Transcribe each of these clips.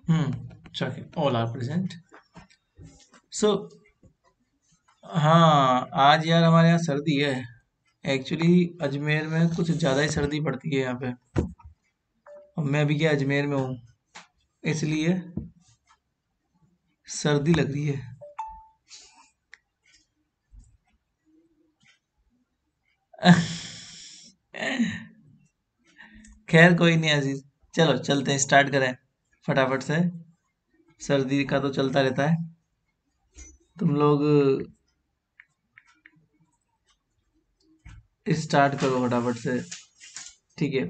चलिए, all are present. सो हाँ, आज यार हमारे यहाँ सर्दी है। एक्चुअली अजमेर में कुछ ज़्यादा ही सर्दी पड़ती है यहाँ पे। और मैं अभी क्या अजमेर में हूँ, इसलिए सर्दी लग रही है। खैर कोई नहीं अजीज, चलो चलते हैं, स्टार्ट करें फटाफट से। सर्दी का तो चलता रहता है। तुम लोग स्टार्ट करो फटाफट से। ठीक है।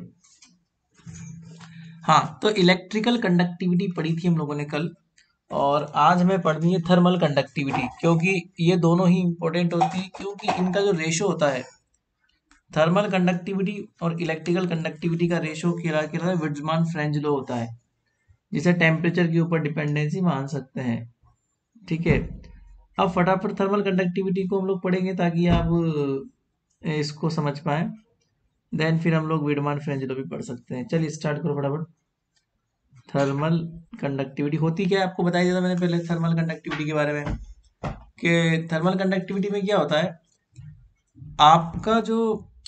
हाँ, तो इलेक्ट्रिकल कंडक्टिविटी पढ़ी थी हम लोगों ने कल। और आज हमें पढ़नी है थर्मल कंडक्टिविटी, क्योंकि ये दोनों ही इंपॉर्टेंट होती है, क्योंकि इनका जो रेशो होता है, थर्मल कंडक्टिविटी और इलेक्ट्रिकल कंडक्टिविटी का रेशो क्या विट्जमान फ्रेंच लॉ होता है, जिसे टेम्परेचर के ऊपर डिपेंडेंसी मान सकते हैं। ठीक है। अब फटाफट थर्मल कंडक्टिविटी को हम लोग पढ़ेंगे ताकि आप इसको समझ पाए। देन फिर हम लोग विडमान फ्रेंच लॉ भी पढ़ सकते हैं। चलिए स्टार्ट करो फटाफट। थर्मल कंडक्टिविटी होती क्या है आपको बताया दिया था मैंने पहले थर्मल कंडक्टिविटी के बारे में, कि थर्मल कंडक्टिविटी में क्या होता है, आपका जो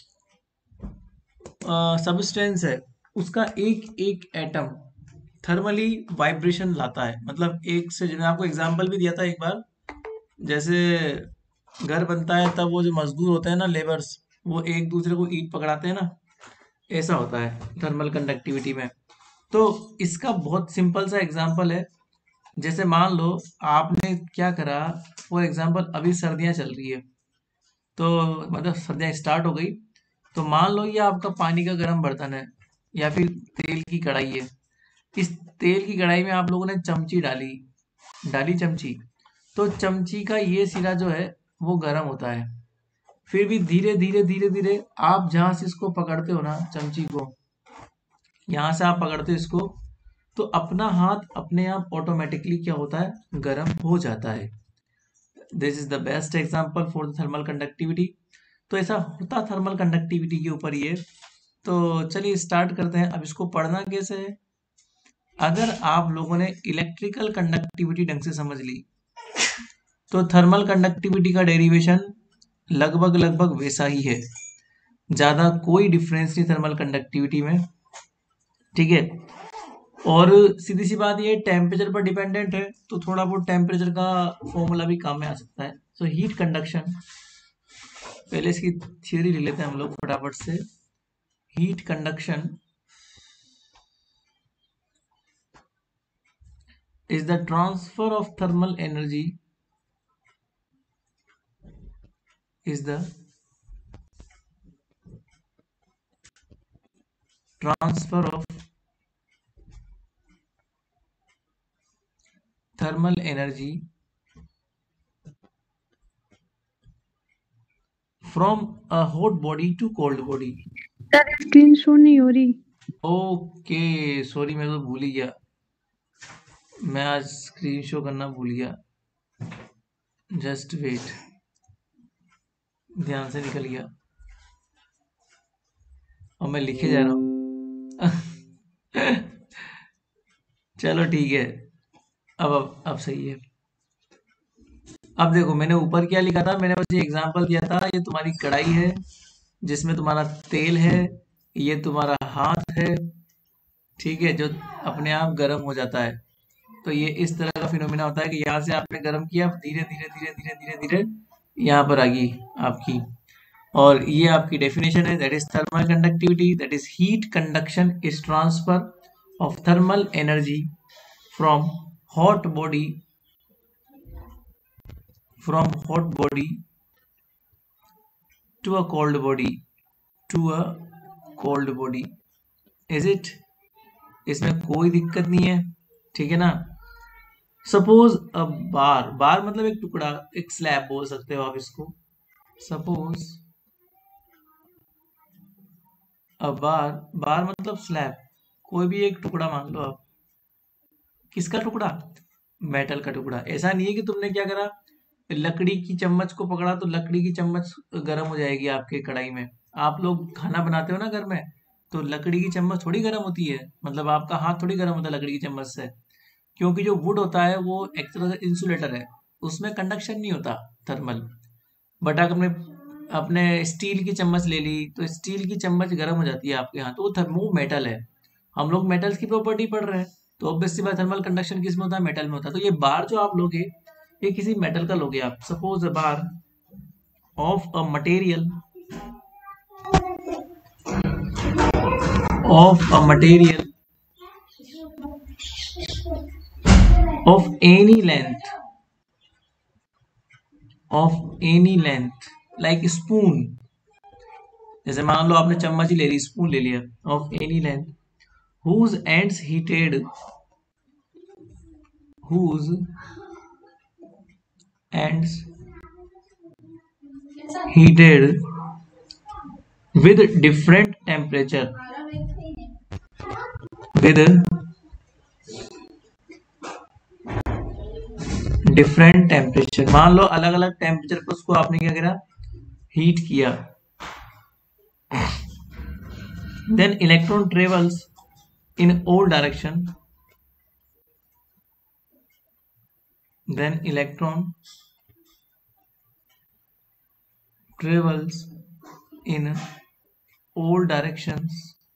सबस्टेंस है, उसका एक एक एटम थर्मली वाइब्रेशन लाता है। मतलब एक से, मैंने आपको एग्जांपल भी दिया था एक बार, जैसे घर बनता है तब वो जो मजदूर होते हैं ना, लेबर्स, वो एक दूसरे को ईंट पकड़ाते हैं ना, ऐसा होता है थर्मल कंडक्टिविटी में। तो इसका बहुत सिंपल सा एग्जांपल है। जैसे मान लो आपने क्या करा, फॉर एग्जांपल अभी सर्दियां चल रही है, तो मतलब सर्दियां स्टार्ट हो गई, तो मान लो ये आपका पानी का गर्म बर्तन है या फिर तेल की कढ़ाई है। इस तेल की कढ़ाई में आप लोगों ने चमची डाली, चमची, तो चमची का ये सिरा जो है वो गर्म होता है। फिर भी धीरे धीरे धीरे धीरे आप जहां से इसको पकड़ते हो ना, चमची को, यहाँ से आप पकड़ते हो इसको, तो अपना हाथ अपने आप ऑटोमेटिकली क्या होता है, गर्म हो जाता है। This is the best example for the thermal conductivity. तो ऐसा होता थर्मल कंडक्टिविटी के ऊपर ये। तो चलिए स्टार्ट करते हैं। अब इसको पढ़ना कैसे है, अगर आप लोगों ने इलेक्ट्रिकल कंडक्टिविटी ढंग से समझ ली, तो थर्मल कंडक्टिविटी का डेरिवेशन लगभग लगभग वैसा ही है। ज्यादा कोई डिफरेंस नहीं थर्मल कंडक्टिविटी में। ठीक है। और सीधी सी बात ये टेम्परेचर पर डिपेंडेंट है, तो थोड़ा बहुत टेम्परेचर का फॉर्मूला भी काम में आ सकता है। सो हीट कंडक्शन, पहले इसकी थियोरी ले लेते हैं हम लोग फटाफट से। Heat conduction is the transfer of thermal energy, is the transfer of thermal energy from a hot body to cold body। Sir screen show नहीं हो रही। ओके, सॉरी, मैं तो भूल ही गया, मैं आज स्क्रीन शो करना भूल गया। जस्ट वेट, ध्यान से निकल गया और मैं लिखे जा रहा हूँ। चलो ठीक है, अब सही है। अब देखो मैंने ऊपर क्या लिखा था, मैंने बस ये एग्जांपल दिया था, ये तुम्हारी कढ़ाई है जिसमें तुम्हारा तेल है, ये तुम्हारा हाथ है, ठीक है, जो अपने आप गर्म हो जाता है। तो ये इस तरह का फिनोमिना होता है कि यहाँ से आपने गर्म किया, धीरे धीरे धीरे धीरे धीरे धीरे यहाँ पर आ गई आपकी। और ये आपकी डेफिनेशन है, that is thermal conductivity, that is heat conduction is transfer of thermal energy from hot body, hot body to a cold body, is it? इसमें कोई दिक्कत नहीं है, ठीक है ना। सपोज अब बार मतलब एक टुकड़ा, एक स्लैब बोल सकते हो आप इसको। सपोज अब बार मतलब स्लैब, कोई भी एक टुकड़ा मान लो आप। किसका टुकड़ा, मेटल का टुकड़ा। ऐसा नहीं है कि तुमने क्या करा, लकड़ी की चम्मच को पकड़ा तो लकड़ी की चम्मच गर्म हो जाएगी आपके कढ़ाई में। आप लोग खाना बनाते हो ना घर में, तो लकड़ी की चम्मच थोड़ी गर्म होती है, मतलब आपका हाथ थोड़ी गर्म होता है लकड़ी की चम्मच से। क्योंकि जो वुड होता है वो एक तरह से इंसुलेटर है, उसमें कंडक्शन नहीं होता थर्मल। बट अगर हमने अपने स्टील की चम्मच ले ली तो स्टील की चम्मच गर्म हो जाती है आपके यहाँ, तो वो थर्मो मेटल है। हम लोग मेटल्स की प्रॉपर्टी पढ़ रहे हैं, तो ऑब्वियस सी बात थर्मल कंडक्शन किस में होता है, मेटल में होता है। तो ये बार जो आप लोगे ये किसी मेटल का लोगे आप। Suppose a bar of a material of any length like spoon, जैसे मान लो आपने चम्मच ही ले ली, स्पून ले लिया, of any length whose ends heated with different temperature with different temperature. मान लो अलग अलग टेम्परेचर पर उसको आपने क्या करा, हीट किया। Then electron travels in all direction, then electron travels in all directions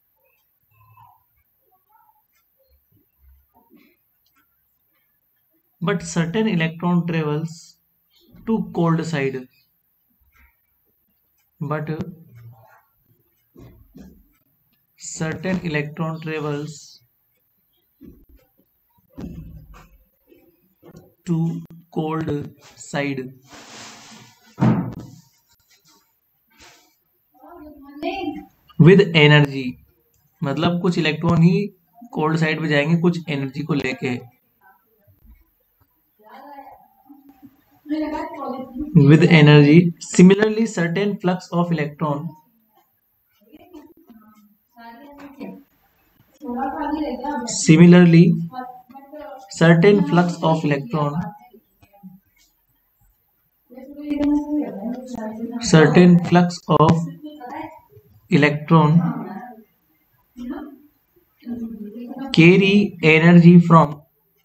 but certain electron travels to cold side, but certain electron travels to cold side। With energy, मतलब कुछ इलेक्ट्रॉन ही cold side पे जाएंगे कुछ energy को लेके। With energy similarly certain flux of electron carry energy from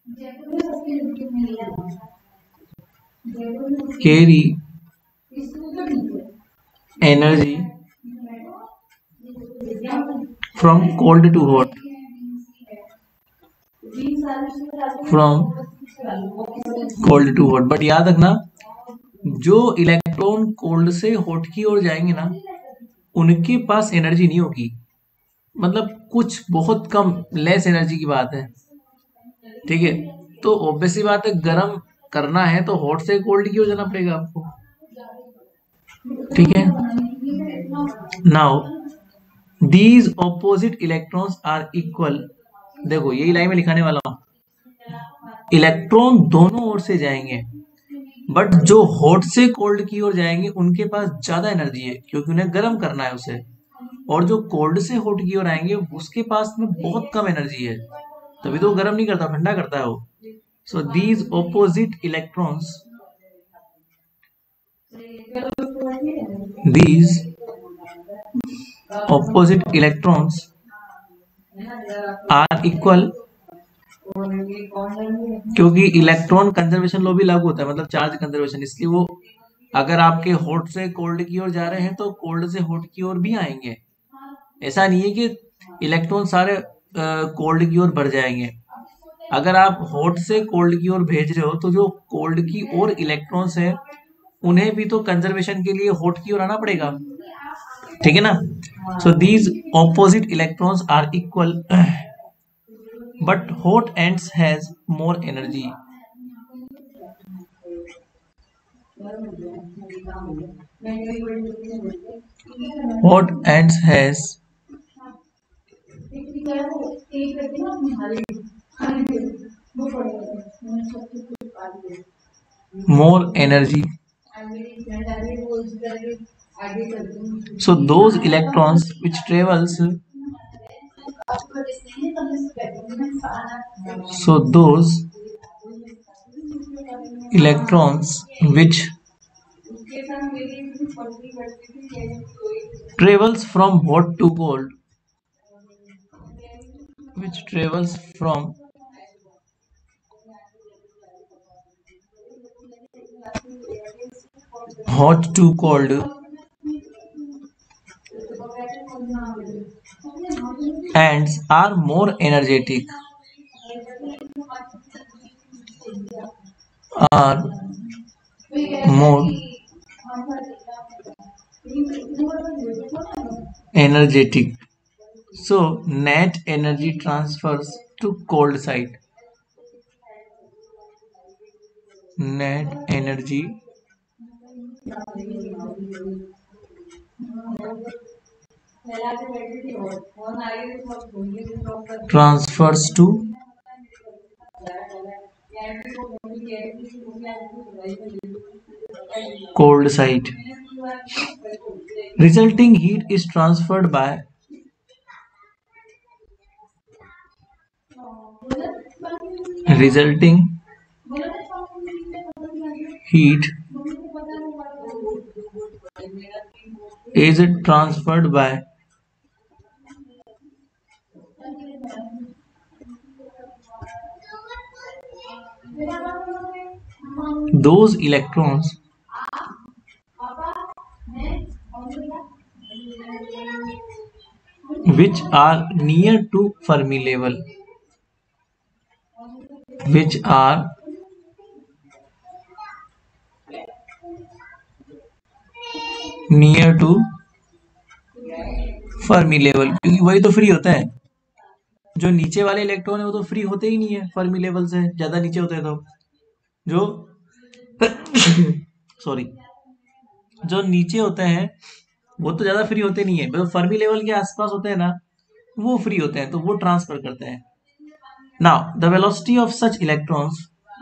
cold to hot, but याद रखना जो इलेक्ट्रॉन कोल्ड से हॉट की ओर जाएंगे ना उनके पास एनर्जी नहीं होगी, मतलब कुछ बहुत कम, लेस एनर्जी की बात है, ठीक है। तो ऑब्वियसली बात है गर्म करना है तो हॉट से कोल्ड की ओर जाना पड़ेगा आपको, ठीक है। Now these opposite electrons are equal, देखो यही लाइन में लिखाने वाला हूं, इलेक्ट्रॉन दोनों ओर से जाएंगे बट जो हॉट से कोल्ड की ओर जाएंगे उनके पास ज्यादा एनर्जी है क्योंकि उन्हें गर्म करना है उसे, और जो कोल्ड से हॉट की ओर आएंगे उसके पास में बहुत कम एनर्जी है, तभी तो वो गर्म नहीं करता, ठंडा करता है वो। So these opposite electrons are equal, क्योंकि इलेक्ट्रॉन कंजर्वेशन लॉ भी लागू होता है, मतलब चार्ज कंजर्वेशन, इसलिए वो अगर आपके हॉट से कोल्ड की ओर जा रहे हैं तो कोल्ड से हॉट की ओर भी आएंगे। ऐसा नहीं है कि इलेक्ट्रॉन सारे कोल्ड की ओर बढ़ जाएंगे, अगर आप हॉट से कोल्ड की ओर भेज रहे हो तो जो कोल्ड की ओर इलेक्ट्रॉन्स है उन्हें भी तो कंजर्वेशन के लिए हॉट की ओर आना पड़ेगा, ठीक है ना। So these opposite electrons are equal but hot ends has more energy, hot ends has more energy, so those electrons which travels so those electrons which travels from hot to cold, which travels from hot to cold ants are more energetic, are more energetic. So net energy transfers to cold side. Net energy transfers to cold side. Resulting heat is transferred by resulting heat is transferred by those electrons which are near to Fermi level, which are near to Fermi level, क्योंकि वही तो free होता है। जो नीचे वाले electron है वो तो फ्री होते ही नहीं है फर्मी लेवल से, ज्यादा नीचे होते हैं तो जो सॉरी जो नीचे होते हैं वो तो ज्यादा फ्री होते नहीं है, मतलब फर्मी लेवल के आसपास होते हैं ना वो फ्री होते हैं, तो वो ट्रांसफर करते हैं। Now the velocity of such electrons,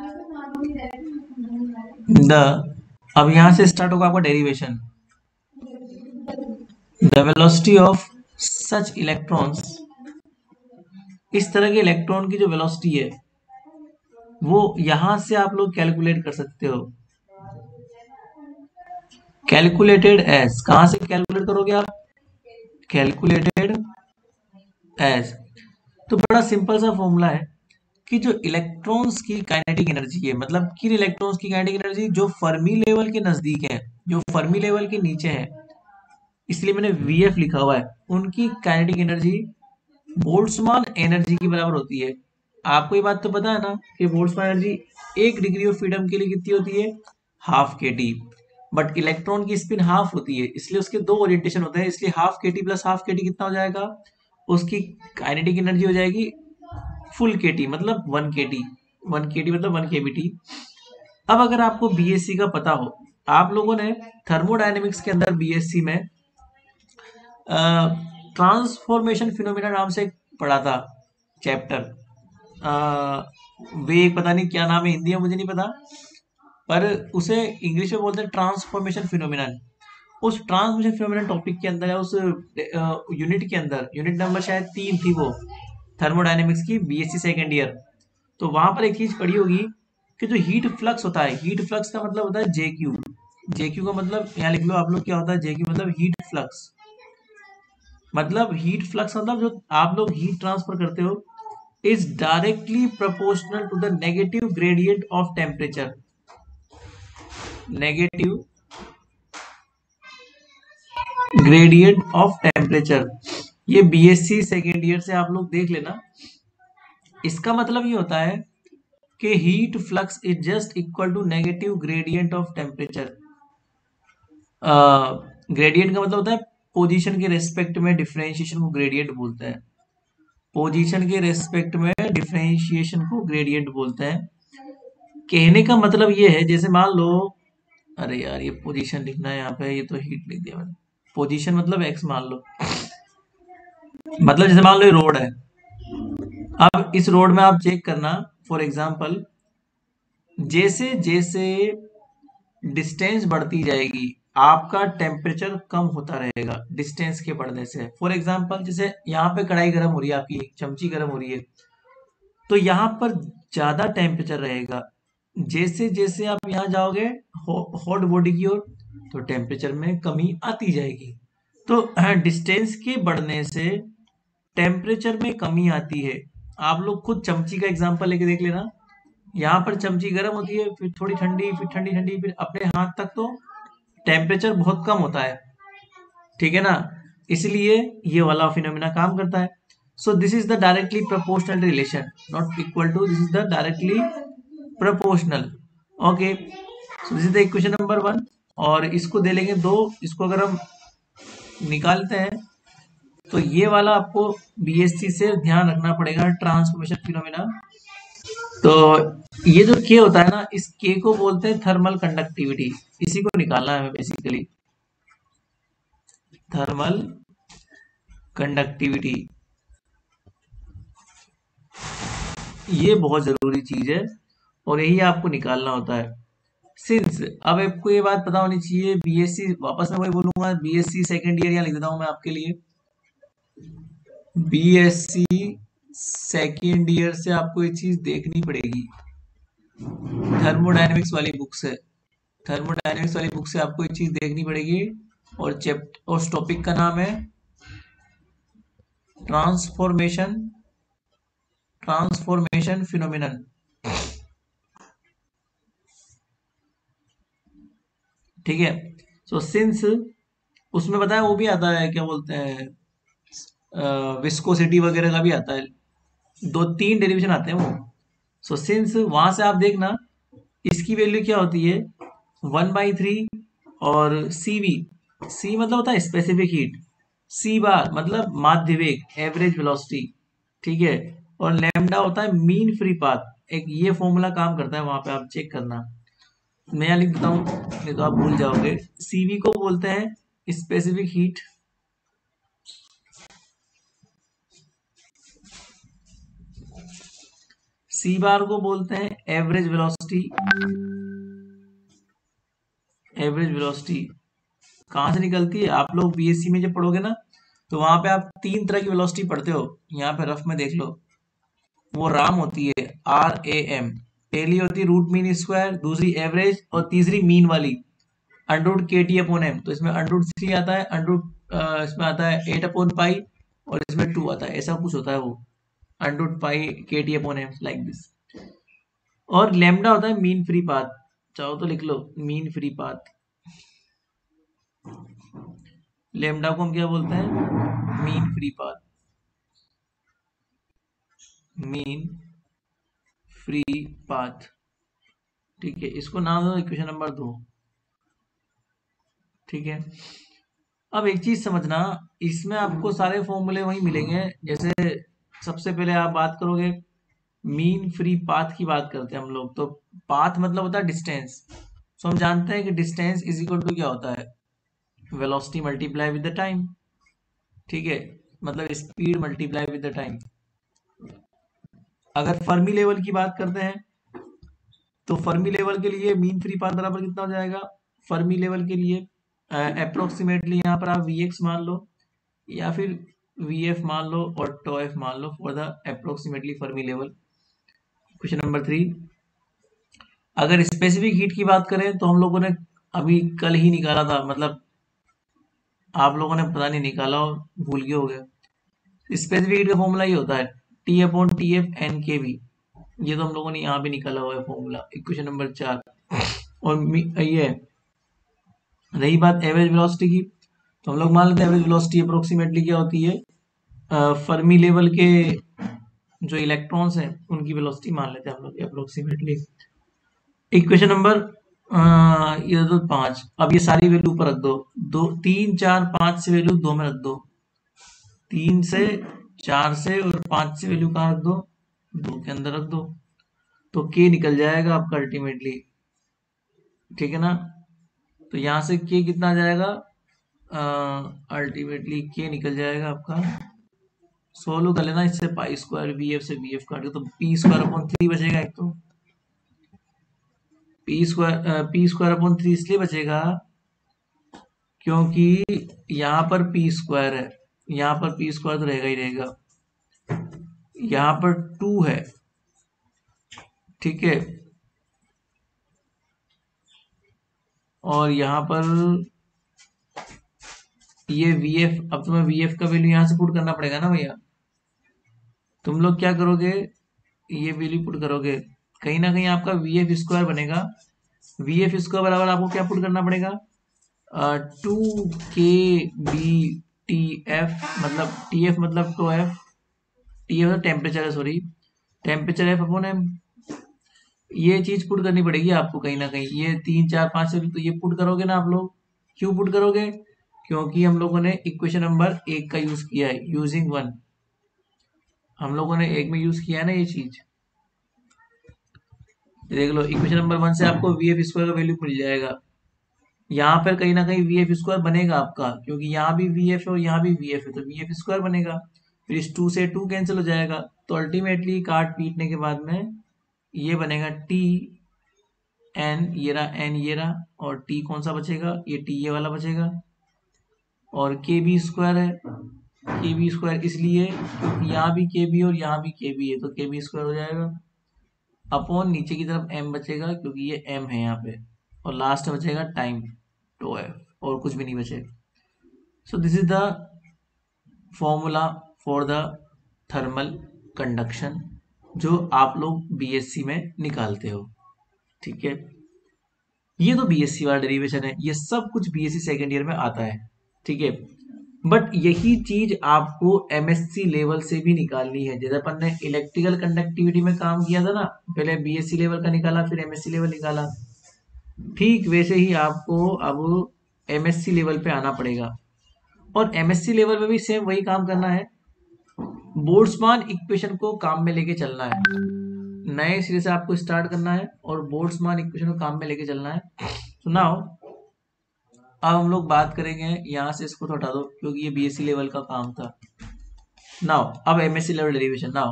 the अब यहां से स्टार्ट होगा आपका derivation. The velocity of such electrons, इस तरह के इलेक्ट्रॉन की जो वेलोसिटी है वो यहां से आप लोग कैलकुलेट कर सकते हो। कैलकुलेटेड एज, कहां से कैलकुलेट करोगे आप? कैलकुलेटेड एज, तो बड़ा सिंपल सा फॉर्मूला है कि जो इलेक्ट्रॉन्स की काइनेटिक एनर्जी है, मतलब किन इलेक्ट्रॉन्स की काइनेटिक एनर्जी जो फर्मी लेवल के नजदीक है, जो फर्मी लेवल के नीचे है, इसलिए मैंने VF लिखा हुआ है, उनकी काइनेटिक एनर्जी बोल्ट्जमान एनर्जी की बराबर होती है। आपको ये बात तो पता है ना कि Boltzmann energy 1 degree of freedom के लिए कितनी होती है? Half kT। बट इलेक्ट्रॉन की स्पिन हाफ होती है, इसलिए उसके 2 ओरिएंटेशन होते हैं, इसलिए half kT plus half kT कितना हो जाएगा? उसकी काइनेटिक एनर्जी हो जाएगी फुल kT, मतलब 1 kT। 1 kT मतलब 1 kBT। अब अगर आपको BSc का पता हो, आप लोगों ने थर्मोडायनेमिक्स के अंदर BSc में ट्रांसफॉर्मेशन फिनोमिना नाम से पढ़ा था चैप्टर, वे पता नहीं क्या नाम है हिंदी में, मुझे नहीं पता, पर उसे इंग्लिश में बोलते हैं ट्रांसफॉर्मेशन फिनोमिनन। उस ट्रांसफॉर्मेशन फिनोमिनन टॉपिक के अंदर या उस यूनिट के अंदर, यूनिट नंबर शायद 3 थी वो, थर्मोडायनेमिक्स की BSc सेकेंड ईयर। तो वहां पर एक चीज पढ़ी होगी कि जो हीट फ्लक्स होता है, हीट फ्लक्स का मतलब होता है JQ। JQ का मतलब यहाँ लिख लो आप लोग, क्या होता है JQ मतलब हीट फ्लक्स। मतलब हीट फ्लक्स मतलब जो आप लोग हीट ट्रांसफर करते हो is directly proportional to the negative gradient of temperature. Negative gradient of temperature, ये BSc सेकेंड ईयर से आप लोग देख लेना। इसका मतलब ये होता है कि heat flux is just equal to negative gradient of temperature. Gradient का मतलब होता है पोजीशन के रेस्पेक्ट में डिफरेंशिएशन को ग्रेडियंट बोलते हैं। पोजीशन के रेस्पेक्ट में डिफरेंशिएशन को ग्रेडियंट बोलते हैं। कहने का मतलब ये है, जैसे मान लो, अरे यार ये पोजीशन लिखना है यहाँ पे, ये तो हीट लिख दिया मैंने। पोजीशन मतलब x मान लो, मतलब जैसे मान लो ये रोड है, अब इस रोड में आप चेक करना, फॉर एग्जांपल जैसे जैसे डिस्टेंस बढ़ती जाएगी आपका टेम्परेचर कम होता रहेगा डिस्टेंस के बढ़ने से। फॉर एग्जांपल जैसे यहाँ पे कढ़ाई गर्म हो रही है, आपकी चमची गर्म हो रही है, तो यहाँ पर ज्यादा टेम्परेचर रहेगा। जैसे जैसे आप यहाँ जाओगे हॉट बॉडी की ओर, तो टेम्परेचर में कमी आती जाएगी। तो डिस्टेंस के बढ़ने से टेम्परेचर में कमी आती है। आप लोग खुद चमची का एग्जांपल लेके देख लेना, यहाँ पर चमची गर्म होती है, फिर थोड़ी ठंडी, फिर ठंडी ठंडी, फिर अपने हाथ तक तो टेम्परेचर बहुत कम होता है, ठीक है ना, इसलिए ये वाला फिनोमिना काम करता है। So this is the directly proportional relation, not equal to, this is the directly proportional. Okay, so this is the equation number 1। और इसको दे लेंगे 2, इसको अगर हम निकालते हैं तो ये वाला आपको बीएससी से ध्यान रखना पड़ेगा, ट्रांसफॉर्मेशन फिनोमिना। तो ये जो के होता है ना, इस के को बोलते हैं थर्मल कंडक्टिविटी, इसी को निकालना है हमें बेसिकली, थर्मल कंडक्टिविटी। ये बहुत जरूरी चीज है और यही आपको निकालना होता है। सिंस अब आपको ये बात पता होनी चाहिए, बीएससी, वापस मैं वही बोलूंगा, बीएससी सेकेंड ईयर यहाँ लिख देता हूं मैं आपके लिए, बीएससी सेकेंड ईयर से आपको ये चीज देखनी पड़ेगी, थर्मोडायनेमिक्स वाली बुक से, थर्मोडायनेमिक्स वाली बुक से आपको ये चीज देखनी पड़ेगी। और चैप्टर और उस टॉपिक का नाम है ट्रांसफॉर्मेशन, ट्रांसफॉर्मेशन फिनोमिनन। ठीक है, सो सिंस उसमें बताया वो भी आता है, क्या बोलते हैं, विस्कोसिटी वगैरह का भी आता है, 2-3 डेरिवेशन आते हैं वो। सो सिंस वहां से आप देखना इसकी वैल्यू क्या होती है, 1/3, और सी वी, सी मतलब होता है स्पेसिफिक हीट, सी बार मतलब माध्य वेग, एवरेज वेलोसिटी, ठीक है, और लैम्डा होता है मीन फ्री पाथ। एक ये फॉर्मूला काम करता है, वहां पे आप चेक करना, मैं यहाँ लिख देता हूँ नहीं तो आप भूल जाओगे। सीवी को बोलते हैं स्पेसिफिक हीट, सी बार को बोलते हैं एवरेज वेलोसिटी, एवरेज वेलोसिटी कहाँ से निकलती है, आप लोग बीएससी में जब पढ़ोगे ना तो वहां पे आप 3 तरह की वेलोसिटी पढ़ते हो, यहाँ पे रफ में देख लो, वो राम होती है, RAM। पहली होती है रूट मीन स्क्वायर, दूसरी एवरेज, और तीसरी मीन वाली अंडरूट KT/M। तो इसमें √3 आता है, इसमें आता है 8/पाई, और इसमें 2 आता है, ऐसा कुछ होता है वो, √पाई KT/M लाइक दिस। और लैम्डा होता है मीन फ्री पाथ, चाहो तो लिख लो मीन फ्री पाथ, लैम्डा को हम क्या बोलते हैं, mean free path, mean free path, ठीक है, इसको नाम दो इक्वेशन नंबर 2, ठीक है। अब एक चीज समझना, इसमें आपको सारे फॉर्मूले वही मिलेंगे, जैसे सबसे पहले आप बात करोगे मीन फ्री पाथ की बात करते हैं हम लोग, तो पाथ मतलब होता है डिस्टेंस। सो हम जानते हैं कि डिस्टेंस इज इक्वल टू क्या होता है, velocity multiply with the time, ठीक है, मतलब speed multiply with the time. अगर फर्मी लेवल की बात करते हैं तो फर्मी लेवल के लिए मीन फ्री पाथ बराबर कितना हो जाएगा, फर्मी लेवल के लिए अप्रोक्सीमेटली यहाँ पर आप Vx मान लो या फिर Vf मान लो और τf मान लो for the approximately Fermi level. Question number 3, अगर स्पेसिफिक हीट की बात करें तो हम लोगों ने अभी कल ही निकाला था, मतलब आप लोगों ने पता नहीं निकाला और भूल गए हो गए। स्पेसिफिक हीट का फॉर्मूला ये होता है T/TF NkV, ये तो हम लोगों ने यहाँ भी निकाला हुआ है फॉर्मूला, इक्वेशन नंबर 4। और ये रही बात एवरेज वेलोसिटी की, तो हम लोग मान लेते हैं एवरेज वेलोसिटी अप्रोक्सीमेटली क्या होती है, फर्मी लेवल के जो इलेक्ट्रॉन्स हैं उनकी वेलोसिटी मान लेते हैं हम लोग अप्रोक्सीमेटली। इक्वेशन नंबर ये तो 5, अब ये सारी वैल्यू ऊपर रख दो, 2 3 4 5 से वैल्यू 2 में रख दो, 3 से 4 से और 5 से वैल्यू कहाँ रख दो, 2 के अंदर रख दो, तो के निकल जाएगा आपका अल्टीमेटली, ठीक है ना। तो यहाँ से के कितना आ जाएगा, अल्टीमेटली के निकल जाएगा आपका, सोल्व कर लेना इससे, पाई स्क्वायर VF से VF काट के, तो P² बचेगा, एक तो P² इसलिए बचेगा क्योंकि यहाँ पर P² है, यहाँ पर P² तो रहेगा ही रहेगा, यहाँ पर 2 है, ठीक है, और यहाँ पर ये VF, अब तुम्हें VF का वैल्यू यहाँ से पुट करना पड़ेगा ना भैया, तुम लोग क्या करोगे, ये वैल्यू पुट करोगे, कहीं ना कहीं आपका VF² बनेगा, VF² बराबर आपको क्या पुट करना पड़ेगा, टू के बी टी एफ, मतलब टी एफ मतलब टो एफ, टी एफ मतलब टेम्परेचर है, sorry, temperature F upon M. ये चीज पुट करनी पड़ेगी आपको कहीं ना कहीं, ये 3 4 5 से तो ये पुट करोगे ना आप लोग। क्यों पुट करोगे? क्योंकि हम लोगों ने इक्वेशन नंबर 1 का यूज किया है, यूजिंग 1। हम लोगों ने 1 में यूज किया है ना ये चीज। देख लो इक्वेशन नंबर 1 से आपको वी एफ स्क्वायर का वैल्यू मिल जाएगा। यहाँ पर कहीं ना कहीं वी एफ स्क्वायर बनेगा आपका, क्योंकि यहाँ भी वी एफ है और यहाँ भी वी एफ है, तो वी एफ स्क्वायर बनेगा। फिर इस 2 से 2 कैंसिल हो जाएगा, तो अल्टीमेटली काट पीटने के बाद में ये बनेगा टी एन, ये रहा एन, ये रहा, और टी कौन सा बचेगा, ये टी ये वाला बचेगा। और के बी स्क्वायर है, के बी स्क्वायर इसलिए क्योंकि यहाँ भी के बी और यहाँ भी के बी है, तो के बी स्क्वायर हो जाएगा। अपॉन नीचे की तरफ m बचेगा क्योंकि ये m है यहाँ पे, और लास्ट में बचेगा टाइम टो एफ, और कुछ भी नहीं बचेगा। So this is the formula for the thermal conduction जो आप लोग बीएससी में निकालते हो। ठीक है, ये तो बीएससी वाला डेरिवेशन है, ये सब कुछ बीएससी सेकेंड ईयर में आता है। ठीक है, बट यही चीज आपको एमएससी लेवल से भी निकालनी है। जैसे अपन ने इलेक्ट्रिकल कंडक्टिविटी में काम किया था ना, पहले बीएससी लेवल का निकाला फिर एमएससी लेवल निकाला, ठीक वैसे ही आपको अब एमएससी लेवल पे आना पड़ेगा। और एमएससी लेवल में भी सेम वही काम करना है, बोल्ट्जमान इक्वेशन को काम में लेके चलना है, नए सिरे से आपको स्टार्ट करना है और बोल्ट्जमान इक्वेशन को काम में लेके चलना है। तो नाउ अब हम लोग बात करेंगे, यहाँ से इसको तो हटा दो क्योंकि ये बीएससी लेवल का काम था। नाउ अब MSc level derivation, now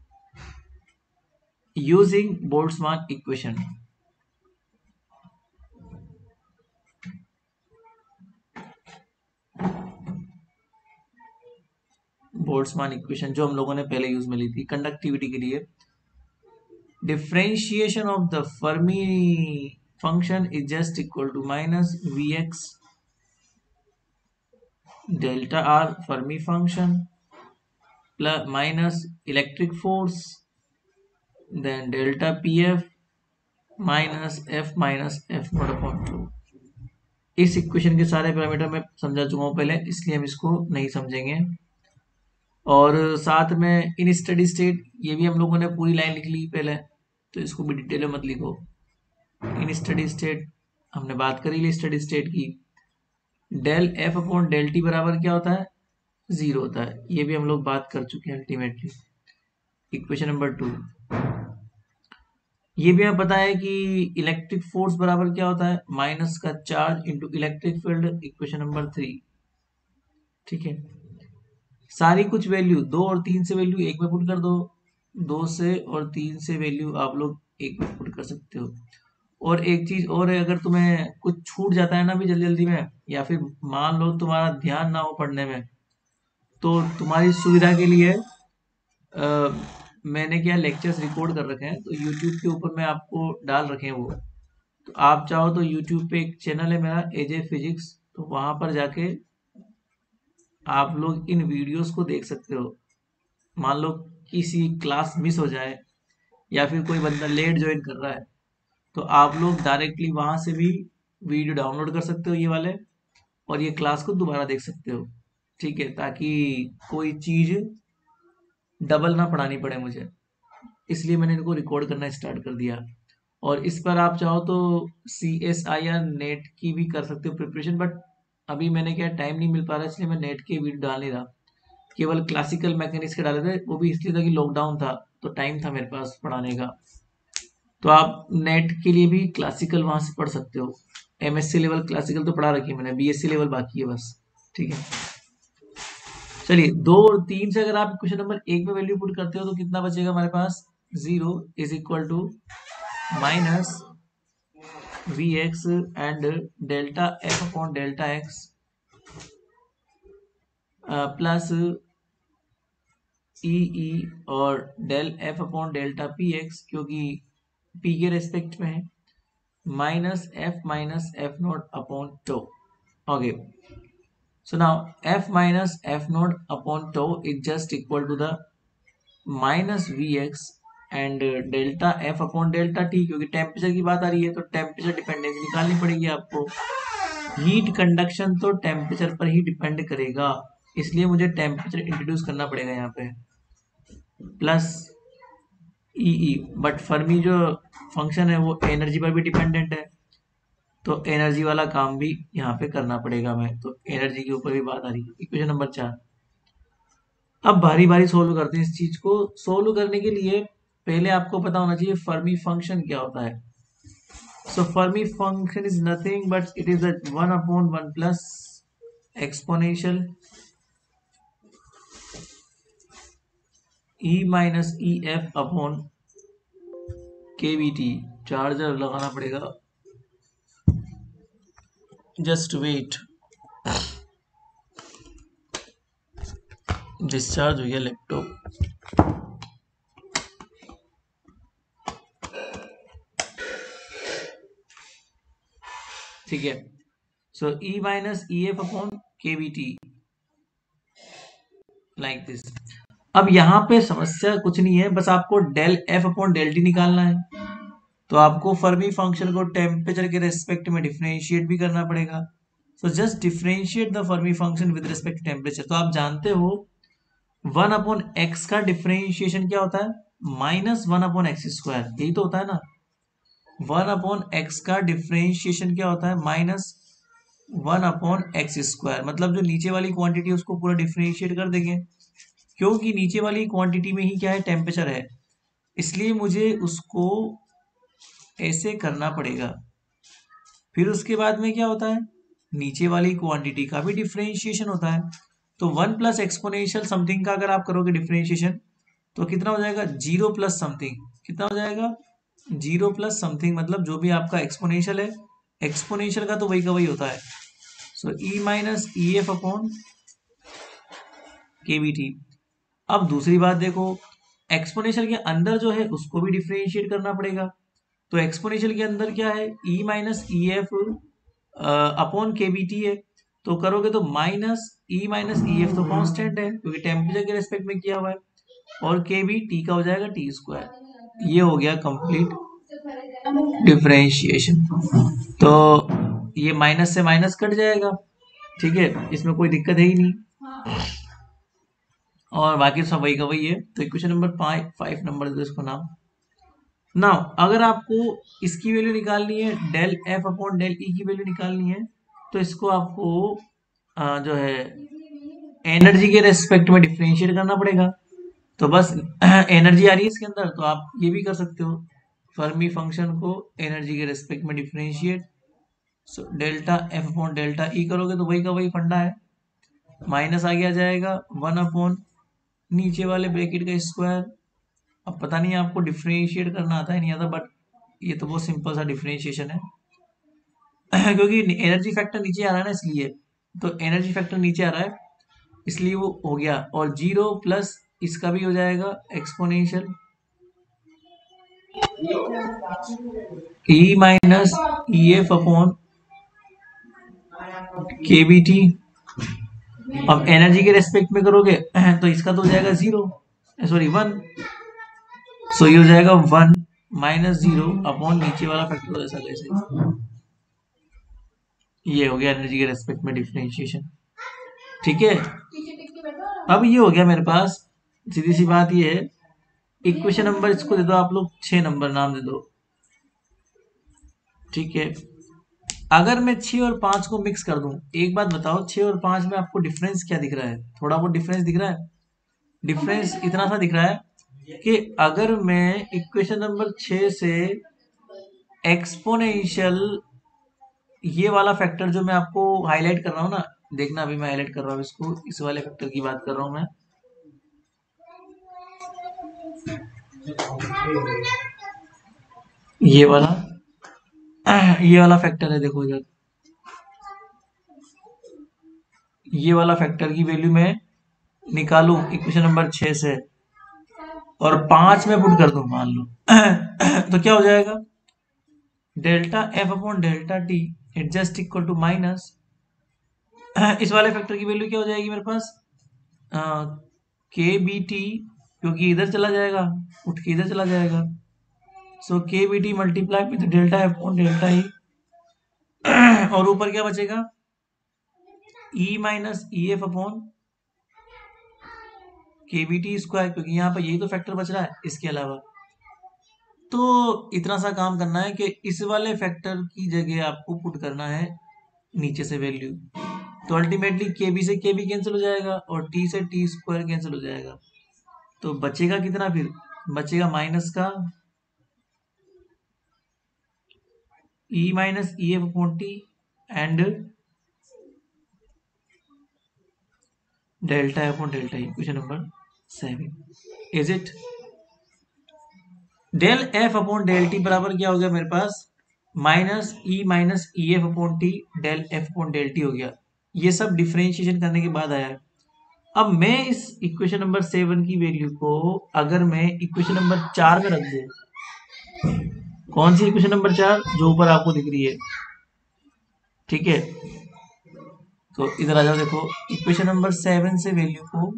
using Boltzmann equation. Boltzmann equation जो हम लोगों ने पहले यूज में ली थी कंडक्टिविटी के लिए, differentiation of the Fermi function is just equal to minus V X delta R Fermi function plus minus electric force then delta P F minus F not upon two. इस equation के सारे parameter मैं समझा चुका हूँ पहले, इसलिए हम इसको नहीं समझेंगे। और साथ में इन स्टडी स्टेट, ये भी हम लोगों ने पूरी लाइन लिख ली पहले, तो इसको भी डिटेल में मत लिखो। इन स्टडी स्टेट हमने बात करी ली स्टडी स्टेट की, del F upon del T बराबर क्या होता है, 0 होता है, ये भी हम लोग बात कर चुके हैं अल्टीमेटली। इक्वेशन नंबर 2, ये भी हमें पता है कि इलेक्ट्रिक फोर्स बराबर क्या होता है, माइनस का charge into electric field, equation number 3। ठीक है, सारी कुछ वैल्यू 2 और 3 से वैल्यू 1 में पुट कर दो, 2 से और 3 से वैल्यू आप लोग 1 में पुट कर सकते हो। और एक चीज और है, अगर तुम्हें कुछ छूट जाता है ना भी जल्दी जल्दी में, या फिर मान लो तुम्हारा ध्यान ना हो पढ़ने में, तो तुम्हारी सुविधा के लिए मैंने क्या लेक्चर्स रिकॉर्ड कर रखे हैं, तो यूट्यूब के ऊपर मैं आपको डाल रखे हैं वो, तो आप चाहो तो यूट्यूब पे एक चैनल है मेरा एजे फिजिक्स, तो वहां पर जाके आप लोग इन वीडियोस को देख सकते हो। मान लो किसी क्लास मिस हो जाए या फिर कोई बंदा लेट ज्वाइन कर रहा है, तो आप लोग डायरेक्टली वहां से भी वीडियो डाउनलोड कर सकते हो ये वाले, और ये क्लास को दोबारा देख सकते हो। ठीक है, ताकि कोई चीज डबल ना पढ़ानी पड़े मुझे, इसलिए मैंने इनको रिकॉर्ड करना स्टार्ट कर दिया। और इस पर आप चाहो तो CSIR नेट की भी कर सकते हो प्रिपरेशन, बट अभी मैंने क्या टाइम नहीं मिल पा रहा, इसलिए मैं नेट के वीडियो डाल नहीं रहा, केवल क्लासिकल मैकेनिक्स के डाले थे, वो भी इसलिए था कि लॉकडाउन था तो टाइम था मेरे पास पढ़ाने का। तो आप नेट के लिए भी क्लासिकल वहां से पढ़ सकते हो, एमएससी लेवल क्लासिकल तो पढ़ा रखी है मैंने, बीएससी लेवल बाकी है बस। ठीक है, चलिए 2 और 3 से अगर आप क्वेश्चन नंबर 1 में वैल्यू पुट करते हो तो कितना बचेगा हमारे पास, 0 is equal to minus V X and delta F upon delta x plus E और del F upon delta P X, क्योंकि पी के रेस्पेक्ट में है, minus F not upon tau. Okay, so now f minus f naught upon tau is just equal to the minus vx and delta f upon delta t, क्योंकि temperature की बात आ रही है तो टेम्परेचर डिपेंडेंसी निकालनी पड़ेगी आपको। हीट कंडक्शन तो टेम्परेचर पर ही डिपेंड करेगा, इसलिए मुझे टेम्परेचर इंट्रोड्यूस करना पड़ेगा यहाँ पे प्लस ई। बट फर्मी जो फंक्शन है वो एनर्जी पर भी डिपेंडेंट है, तो एनर्जी वाला काम भी यहाँ पे करना पड़ेगा मैं, तो एनर्जी के ऊपर भी बात आ रही है। Equation number 4। अब बारी बारी सोल्व करते हैं इस चीज को। सोल्व करने के लिए पहले आपको पता होना चाहिए फर्मी फंक्शन क्या होता है। So Fermi function is nothing but it is 1/1 plus exponential E minus E F upon KBT। Charger लगाना पड़ेगा, जस्ट वेट। डिस्चार्ज हो गया लैपटॉप। ठीक है, so E minus E F upon KBT like this. अब यहाँ पे समस्या कुछ नहीं है, बस आपको del F upon del T निकालना है। तो आपको फर्मी फंक्शन को टेम्परेचर के रेस्पेक्ट में डिफरेंशिएट भी करना पड़ेगा। So just differentiate the Fermi function with respect to temperature. तो आप जानते हो 1/x का डिफरेंशिएशन क्या होता है, -1/x²। यही तो होता है ना, 1/x का डिफरेंशिएशन क्या होता है, -1/x²। मतलब जो नीचे वाली क्वांटिटी उसको पूरा डिफरेंशिएट कर देंगे, क्योंकि नीचे वाली क्वांटिटी में ही क्या है, टेम्परेचर है, इसलिए मुझे उसको ऐसे करना पड़ेगा। फिर उसके बाद में क्या होता है, नीचे वाली क्वांटिटी का भी डिफरेंशिएशन होता है। तो 1 प्लस एक्सपोनेंशियल समथिंग का अगर आप करोगे डिफरेंशिएशन तो कितना हो जाएगा, 0 प्लस समथिंग। कितना हो जाएगा, 0 प्लस समथिंग। मतलब जो भी आपका एक्सपोनेंशियल है, एक्सपोनेंशियल का तो वही का वही होता है। So E minus E F upon KBT। अब दूसरी बात देखो, एक्सपोनेंशियल के अंदर जो है उसको भी डिफरेंशिएट करना पड़ेगा। तो एक्सपोनेंशियल के अंदर क्या है, E minus E F upon KBT है। तो करोगे तो -E-EF तो कांस्टेंट है क्योंकि टेम्परेचर के रेस्पेक्ट में किया हुआ है, और KBT का हो जाएगा T²। ये हो गया कंप्लीट डिफरेंशिएशन। तो ये माइनस से माइनस कट जाएगा, ठीक है, इसमें कोई दिक्कत है ही नहीं, और बाकी सब वही का वही है। तो इक्वेशन नंबर 5 नंबर दो इसको नाम। नाउ अगर आपको इसकी वैल्यू निकालनी है, del F upon del E की वैल्यू निकालनी है, तो इसको आपको जो है एनर्जी के रेस्पेक्ट में डिफरेंशिएट करना पड़ेगा। तो बस एनर्जी आ रही है इसके अंदर, तो आप ये भी कर सकते हो, फर्मी फंक्शन को एनर्जी के रेस्पेक्ट में differentiate. So delta F upon delta E करोगे तो वही का वही फंडा है, माइनस आगे आ जाएगा 1 अपॉन नीचे वाले ब्रैकेट का स्क्वायर। अब पता नहीं आपको डिफरेंशिएट करना आता है नहीं आता, बट ये तो बहुत सिंपल सा डिफरेंशिएशन है क्योंकि एनर्जी फैक्टर नीचे आ रहा है ना, इसलिए। तो एनर्जी फैक्टर नीचे आ रहा है इसलिए वो हो गया, और 0 प्लस इसका भी हो जाएगा exponential E minus E F upon KBT। अब एनर्जी के रेस्पेक्ट में करोगे तो इसका तो हो जाएगा 0, सॉरी 1। सो ये हो जाएगा 1 माइनस 0 अपॉन नीचे वाला फैक्टर ऐसा कैसे। ये हो गया एनर्जी के रेस्पेक्ट में डिफरेंशिएशन, ठीक है। अब ये हो गया मेरे पास, सीधी सी बात ये है, इक्वेशन नंबर इसको दे दो आप लोग 6 नंबर नाम दे दो, ठीक है। अगर मैं 6 और 5 को मिक्स कर दूं, एक बात बताओ, 6 और 5 में आपको डिफरेंस क्या दिख रहा है, थोड़ा बहुत डिफरेंस दिख रहा है। डिफरेंस इतना सा दिख रहा है कि अगर मैं इक्वेशन नंबर 6 से एक्सपोनेंशियल ये वाला फैक्टर जो मैं आपको हाईलाइट कर रहा हूँ ना, देखना अभी मैं हाईलाइट कर रहा हूँ इसको, इस वाले फैक्टर की बात कर रहा हूँ मैं। ये वाला फैक्टर है, देखो इधर, ये वाला फैक्टर की वैल्यू मैं निकालू इक्वेशन नंबर 6 से और 5 में पुट कर दूं मान लो तो क्या हो जाएगा, delta F upon delta T it just equal to minus इस वाले फैक्टर की वैल्यू क्या हो जाएगी मेरे पास, KBT, क्योंकि इधर चला जाएगा, उठ के इधर चला जाएगा। So KBT multiply with delta F upon delta E और ऊपर क्या बचेगा, E minus E F upon KBT square, क्योंकि यहाँ पर यही तो फैक्टर बच रहा है इसके अलावा। तो इतना सा काम करना है कि इस वाले फैक्टर की जगह आपको पुट करना है नीचे से वैल्यू। तो अल्टीमेटली केबी से केबी कैंसिल हो जाएगा और टी से टी स्क्वायर कैंसिल हो जाएगा। तो बचेगा कितना, फिर बचेगा माइनस का E minus E F upon T and delta upon delta E. Question number 7 is it. Del F upon del T बराबर क्या हो गया मेरे पास, minus E F upon T del F upon del T हो गया। ये सब डिफरेंशिएशन करने के बाद आया है। अब मैं इस इक्वेशन नंबर 7 की वैल्यू को अगर मैं इक्वेशन नंबर 4 में रख दूं, कौन सी इक्वेशन नंबर 4, जो ऊपर आपको दिख रही है, ठीक है। तो इधर आ जाओ, देखो इक्वेशन नंबर 7 से वैल्यू को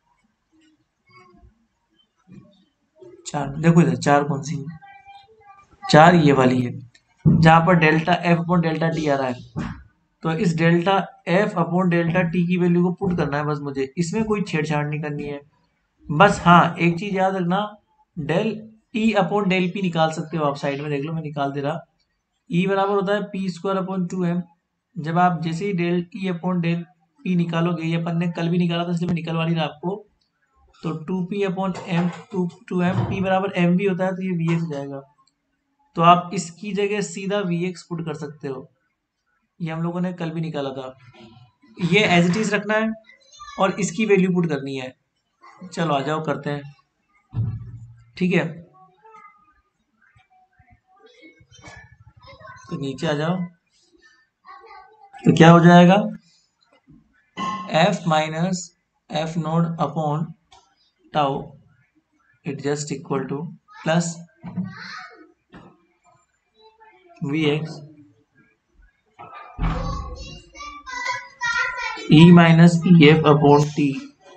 4, देखो इधर 4 कौन सी है, 4 ये वाली है, जहां पर delta F upon delta T आ रहा है। तो इस delta F upon delta T की वैल्यू को पुट करना है बस मुझे, इसमें कोई छेड़छाड़ नहीं करनी है। बस हाँ, एक चीज याद रखना, del E upon del P निकाल सकते हो आप, साइड में देख लो मैं निकाल दे रहा। ई बराबर होता है पी स्क्वायर अपॉन 2m। जब आप जैसे ही del E upon del P निकालोगे, ये अपन ने कल भी निकाला था इसलिए मैं निकलवा नहीं रहा आपको। तो 2p upon M, 2m, P बराबर एम भी होता है, तो ये वी एक्स हो जाएगा। तो आप इसकी जगह सीधा वी एक्स पुट कर सकते हो, ये हम लोगों ने कल भी निकाला था। ये एज इट इज रखना है और इसकी वैल्यू पुट करनी है। चलो आ जाओ करते हैं, ठीक है। तो नीचे आ जाओ, तो क्या हो जाएगा, F minus F naught upon tau it just equal to plus V X E minus E F upon T.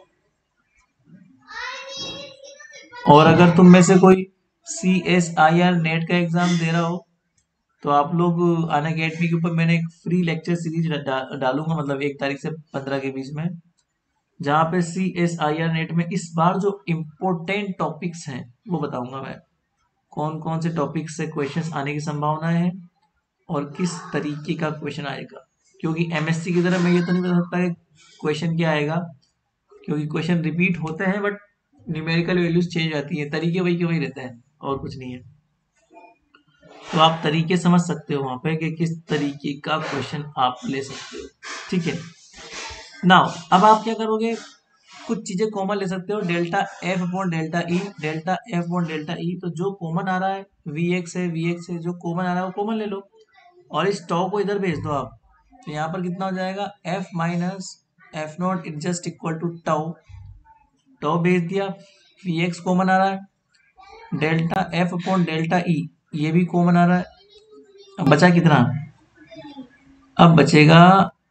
और अगर तुम में से कोई CSIR नेट का एग्जाम दे रहा हो, तो आप लोग अन अकेडमी के ऊपर मैंने एक फ्री लेक्चर सीरीज डालूंगा, मतलब 1 तारीख से 15 के बीच में, जहाँ पे CSIR नेट में इस बार जो इम्पोर्टेंट टॉपिक्स हैं वो बताऊंगा मैं, कौन कौन से टॉपिक से क्वेश्चंस आने की संभावना है और किस तरीके का क्वेश्चन आएगा। क्योंकि MSc की तरह मैं ये तो नहीं बता सकता कि क्वेश्चन क्या आएगा, क्योंकि क्वेश्चन रिपीट होते हैं बट न्यूमेरिकल वैल्यूज चेंज आती है, तरीके वही के वही रहते हैं और कुछ नहीं है। तो आप तरीके समझ सकते हो वहां पे कि किस तरीके का क्वेश्चन आप ले सकते हो, ठीक है। नाउ अब आप क्या करोगे, कुछ चीजें कॉमन ले सकते हो, delta F upon delta E, delta F upon delta E. तो जो कॉमन आ रहा है वी एक्स है, वी एक्स है, जो कॉमन आ रहा है वो कॉमन ले लो और इस टॉ को इधर भेज दो आप। तो यहाँ पर कितना हो जाएगा, F minus F naught it just equal to tau, tau भेज दिया, वी एक्स कॉमन आ रहा है, delta F upon delta E ये भी कॉमन आ रहा है। अब बचा कितना, अब बचेगा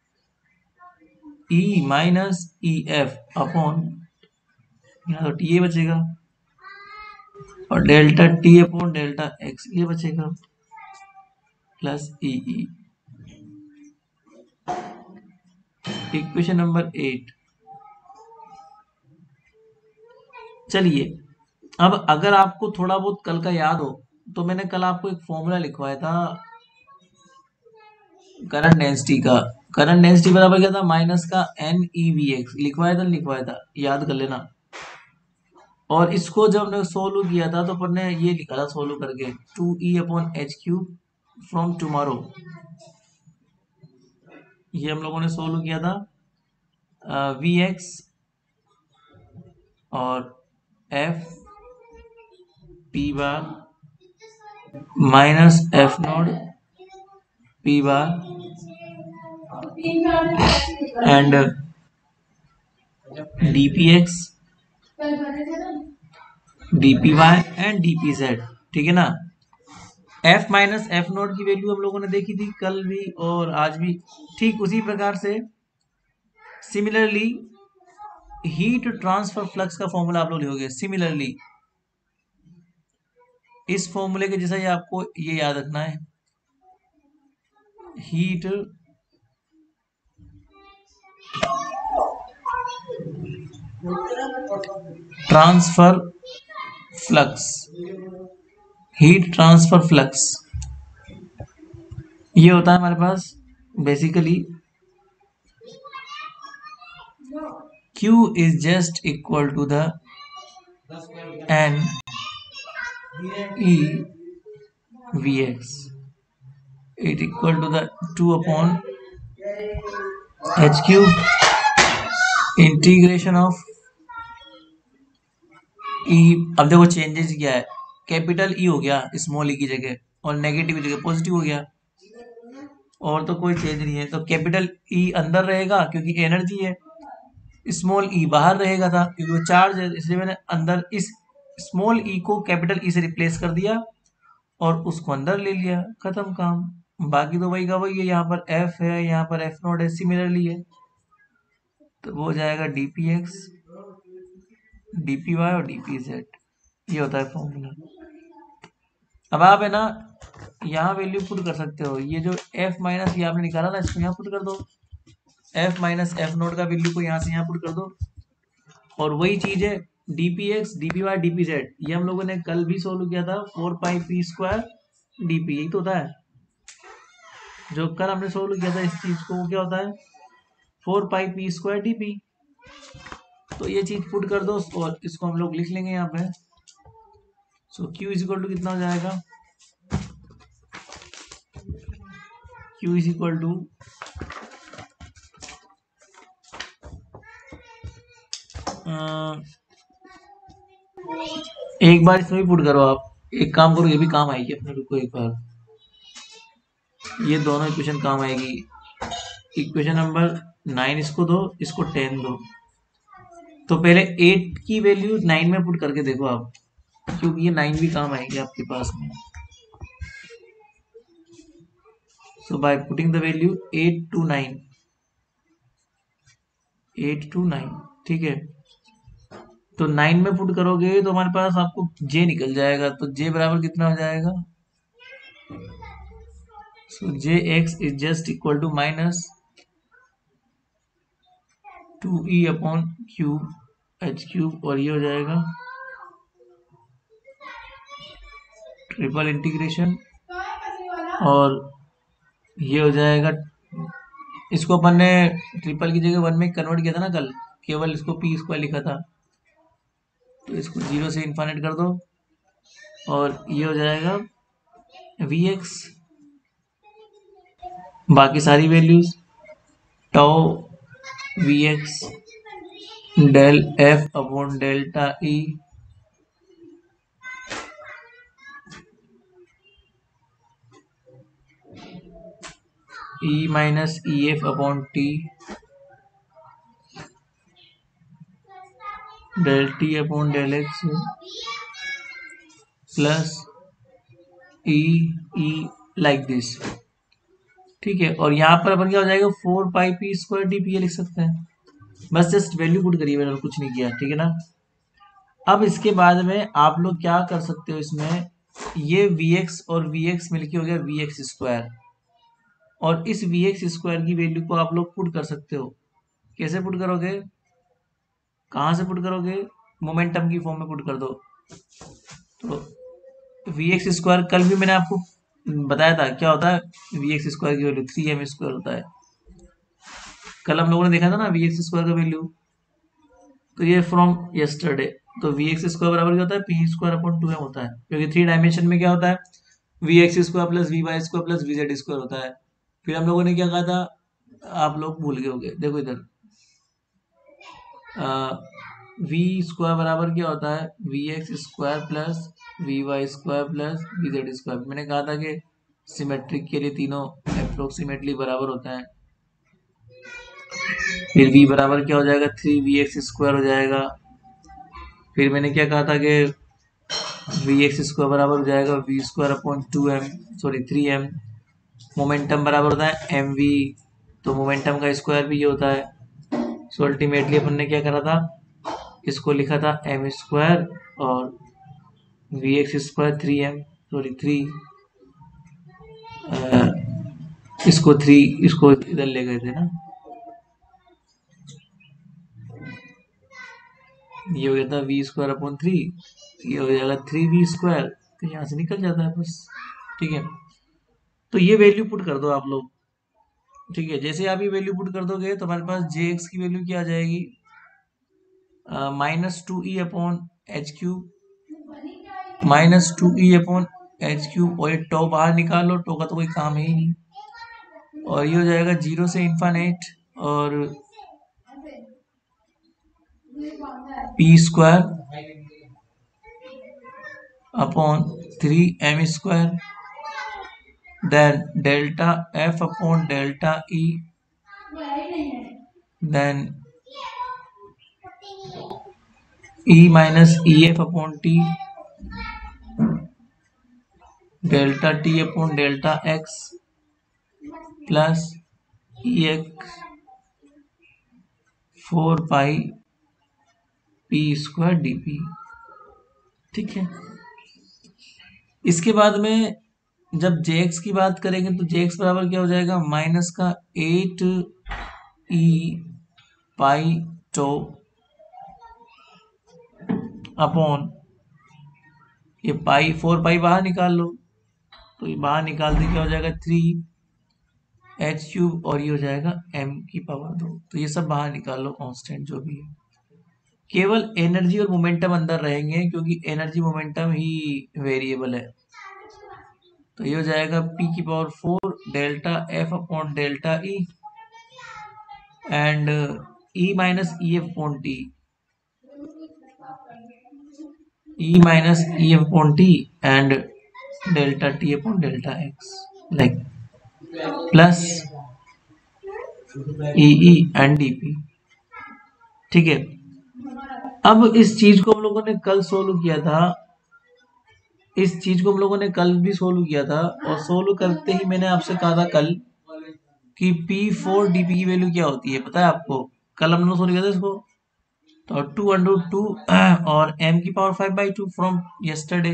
E minus E F upon, यहाँ तो टी ए बचेगा, और delta T upon delta X ये बचेगा, plus E E. Equation number 8। चलिए अब अगर आपको थोड़ा बहुत कल का याद हो, तो मैंने कल आपको एक फॉर्मूला लिखवाया था करंट डेंसिटी का। करंट डेंसिटी बराबर क्या था, माइनस का एन ई वी एक्स, लिखवाया था, याद कर लेना। और इसको जब हमने सोल्व किया था तो अपन ने ये लिखा था सोल्व करके, 2e upon H cube from tomorrow, ये हम लोगों ने सोल्व किया था। वी एक्स और F P bar minus F naught P bar and D P x D P Y and D P Z, ठीक है ना। एफ माइनस एफ नोट की वैल्यू हम लोगों ने देखी थी कल भी और आज भी। ठीक उसी प्रकार से सिमिलरली हीट ट्रांसफर फ्लक्स का फॉर्मूला आप लोग लिखोगे सिमिलरली, इस फॉर्मूले के जैसा ही आपको ये याद रखना है, heat transfer flux, heat transfer flux ये होता है हमारे पास basically Q is just equal to the N E Vx, it equal to the 2 upon h cube integration of E। अब देखो चेंजेस क्या है, कैपिटल E हो गया स्मॉल E की जगह और नेगेटिव की जगह पॉजिटिव हो गया, और तो कोई चेंज नहीं है। तो कैपिटल E अंदर रहेगा क्योंकि एनर्जी है, स्मॉल ई बाहर रहेगा था क्योंकि वो चार्ज है, इसलिए मैंने अंदर इस स्मॉल ई को कैपिटल ई से रिप्लेस कर दिया और उसको अंदर ले लिया, खत्म काम। बाकी तो वही का वही है, यहाँ पर एफ है, यहाँ पर एफ नॉट है, सिमिलरली है, तो वो हो जाएगा D P x D P Y और डी पी जेड, ये होता है फॉर्मूला। अब आप है ना यहाँ वैल्यू पुट कर सकते हो, ये जो एफ माइनस ये आपने निकाला ना, इसको यहाँ पुट कर दो, एफ माइनस एफ नोट का वैल्यू को यहाँ से यहाँ पुट कर दो, और वही चीज है d P x D P y d P Z, ये हम लोगों ने कल भी सोल्व किया था, 4πp² डी पी, यही तो होता है जो कल हमने सोल्व किया था इस चीज को, वो क्या होता है 4πp² डी पी। तो ये चीज पुट कर दो और इसको हम लोग लिख लेंगे यहाँ पे। So Q is equal to कितना हो जाएगा, Q इज इक्वल टू एक बार इसमें भी पुट करो आप, एक काम करो, ये भी काम आएगी अपने, रुको एक बार, ये दोनों इक्वेशन काम आएगी। इक्वेशन नंबर 9 इसको दो, इसको 10 दो, तो पहले 8 की वैल्यू 9 में पुट करके देखो आप, क्योंकि ये 9 भी काम आएगी आपके पास में। So by putting the value 8 to 9, ठीक है, तो 9 में पुट करोगे तो हमारे पास आपको J निकल जाएगा, तो J बराबर कितना हो जाएगा, so Jx is just equal to minus 2e upon cube h cube, और ये हो जाएगा ट्रिपल इंटीग्रेशन, और ये हो जाएगा, इसको अपन ने ट्रिपल की जगह 1 में कन्वर्ट किया था ना कल, केवल इसको p² लिखा था, तो इसको 0 से इन्फाइनाइट कर दो, और ये हो जाएगा Vx, बाकी सारी values tau Vx del F upon delta E E minus EF upon T del T upon del X plus E like this, ठीक है। और यहाँ पर अपन क्या हो जाएगा 4πp² dp ये लिख सकते हैं, बस जस्ट वैल्यू पुट करिए, मैंने कुछ नहीं किया, ठीक है ना। अब इसके बाद में आप लोग क्या कर सकते हो, इसमें ये Vx और Vx मिलके हो गया Vx², और इस Vx² की वैल्यू को आप लोग पुट कर सकते हो। कैसे पुट करोगे, कहाँ से पुट करोगे, मोमेंटम की फॉर्म में पुट कर दो। तो Vx² कल भी मैंने आपको बताया था क्या होता है, Vx² की वैल्यू 3m² होता है, कल हम लोगों ने देखा था ना Vx² का वैल्यू, तो ये फ्रॉम यस्टरडे, तो Vx² बराबर क्या होता है p² अपॉन 2m होता है, क्योंकि 3 डायमेंशन में क्या होता है Vx² plus Vy² plus Vz² होता है। फिर हम लोगों ने क्या कहा था, आप लोग भूल गए होंगे, देखो इधर v² बराबर क्या होता है Vx² plus Vy² plus Vz²। मैंने कहा था कि सिमेट्रिक के लिए तीनों अप्रोक्सीमेटली बराबर होता है। फिर v बराबर क्या हो जाएगा 3Vx² हो जाएगा। फिर मैंने क्या कहा था कि Vx² बराबर हो जाएगा v² upon 2m, sorry 3m। Momentum बराबर होता है mv, तो मोमेंटम का स्क्वायर भी ये होता है। सो अल्टीमेटली अपन ने क्या करा था, इसको लिखा था m² और Vx² 3m, सॉरी 3 इसको 3 इसको इधर ले गए थे ना, ये हो गया था वी स्क्वायर अपॉन 3, ये हो जाएगा 3v², तो यहाँ से निकल जाता है बस। ठीक है, तो ये वैल्यू पुट कर दो आप लोग। ठीक है, जैसे आप ये वैल्यू पुट कर दोगे तो हमारे पास जे एक्स की वैल्यू क्या आ जाएगी, -2e upon H cube, -2e upon H cube, और ये टो बाहर निकाल लो, टो का तो कोई काम है ही नहीं, और ये हो जाएगा 0 से इन्फानेट, और p² upon 3m², then delta f upon delta e, then e minus ef upon t, delta t upon delta x plus ex 4 pi p square dp। ठीक है, इसके बाद में जब jx की बात करेंगे तो jx बराबर क्या हो जाएगा, माइनस का 8e पाई टो अपॉन, ये पाई 4 पाई बाहर निकाल लो, तो ये बाहर निकालते क्या हो जाएगा 3h³ और ये हो जाएगा m⁻²। तो ये सब बाहर निकाल लो कांस्टेंट जो भी है, केवल एनर्जी और मोमेंटम अंदर रहेंगे क्योंकि एनर्जी मोमेंटम ही वेरिएबल है। तो ये हो जाएगा p⁴ delta f upon delta e and e minus E F upon t, e minus ef upon t and delta t upon delta x, like plus ee and dp। ठीक है, अब इस चीज को हम लोगों ने कल सोल्व किया था, इस चीज को हम लोगों ने कल भी सोल्व किया था, और सोल्व करते ही मैंने आपसे कहा था कल कि p4 dp की वैल्यू क्या होती है, पता है आपको? कल हम लोग सोल्व किया था इसको, तो 2√2 और m⁵/2 फ्रॉम यस्टरडे,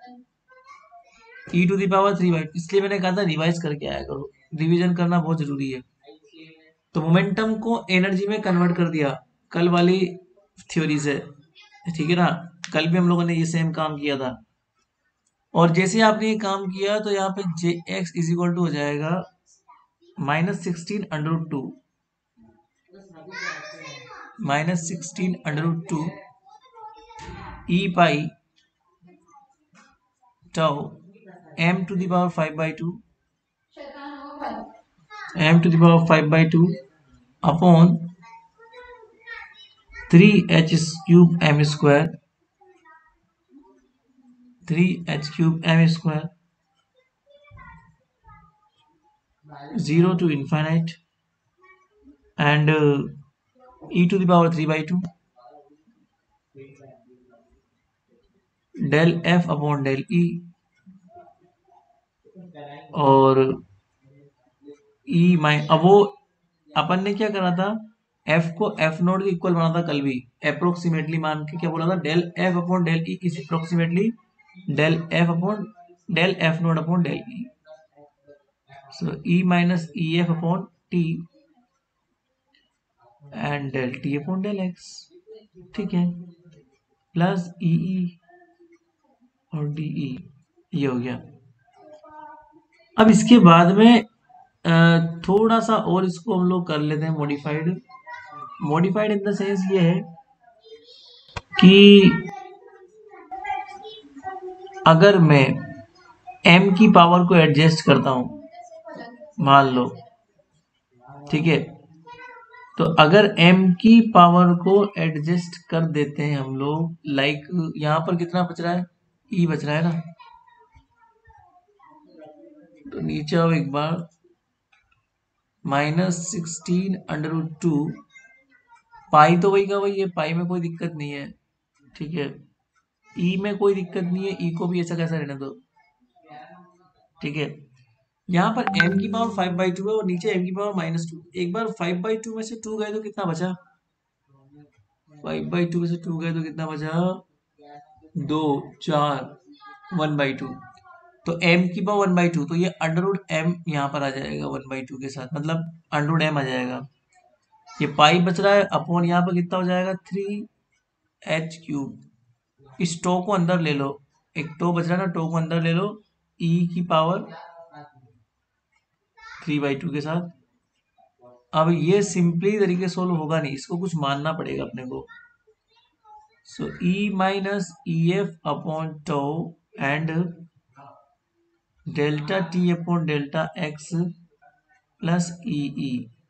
e⁻3/2, इसलिए मैंने कहा था रिवाइज करके आया करो, रिवीजन करना बहुत जरूरी है। तो मोमेंटम को एनर्जी में कन्वर्ट कर दिया कल वाली थ्योरी से, ठीक है ना, कल भी हम लोगों ने ये सेम काम किया था, और जैसे आपने ये काम किया तो यहाँ पे jx इज इक्वल टू हो जाएगा -16√2 e pi tau m⁵/2 upon 3h³ m², 0 to infinite and e⁻3/2 del f upon del e, और अब वो अपन ने क्या करा था, f को f0 के इक्वल बना था कल भी, अप्रोक्सीमेटली मान के क्या बोला था, del f upon del e is approximately del f0 upon del e, so e minus ef upon t and del t upon del x। ठीक है, प्लस ई और डी ई, ये हो गया। अब इसके बाद में थोड़ा सा और इसको हम लोग कर लेते हैं modified. Modified in the sense ये है कि अगर मैं m की पावर को एडजस्ट करता हूं, मान लो, ठीक है, तो अगर m की पावर को एडजस्ट कर देते हैं हम लोग, लाइक यहां पर कितना बच रहा है, e बच रहा है ना, तो नीचे आओ एक बार, -16√2 पाई तो वही का वही है, पाई में कोई दिक्कत नहीं है, ठीक है, ई में कोई दिक्कत नहीं है, ई को भी ऐसा कैसा रहने दो, ठीक है। यहाँ पर m की पावर 5/2 है और नीचे m की पावर -2, एक बार 5/2 में से 2 गए तो कितना बचा, 5/2 में से 2 गए तो कितना बचा, 2 4 1/2, तो m की पावर 1/2, तो ये अंडर रूट m यहाँ पर आ जाएगा 1/2 के साथ, मतलब अंडर रूट m आ जाएगा। ये पाई बच रहा है अपॉन यहाँ पर कितना हो जाएगा 3h³। इस टो को अंदर ले लो, एक टो बच रहा है ना, टो को अंदर ले लो e की पावर 3/2 के साथ। अब ये सिंपली तरीके सोल्व होगा नहीं, इसको कुछ मानना पड़ेगा अपने को। So e minus E F upon tau and delta T upon delta x plus e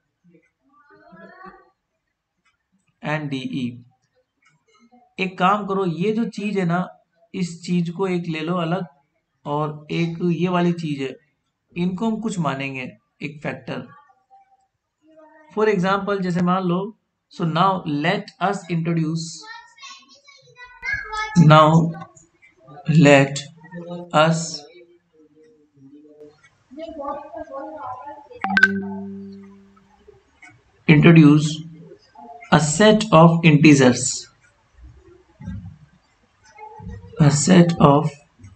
and d e. एक काम करो, ये जो चीज है ना, इस चीज को एक ले लो अलग, और एक ये वाली चीज है, इनको हम कुछ मानेंगे एक फैक्टर। फॉर एग्जाम्पल जैसे मान लो, so now let us introduce, now let us introduce a set of integers, a set of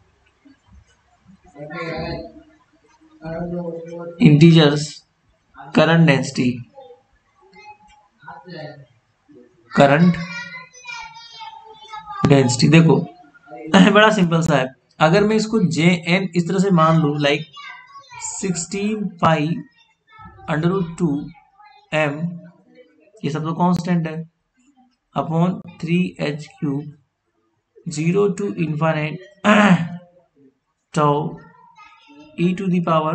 integers current density, current density। देखो बड़ा सिंपल सा है, अगर मैं इसको जे एन इस तरह से मान लूं, लाइक 16π√2m, ये सब तो कांस्टेंट है, upon 3h³, 0 to infinite tau e to the power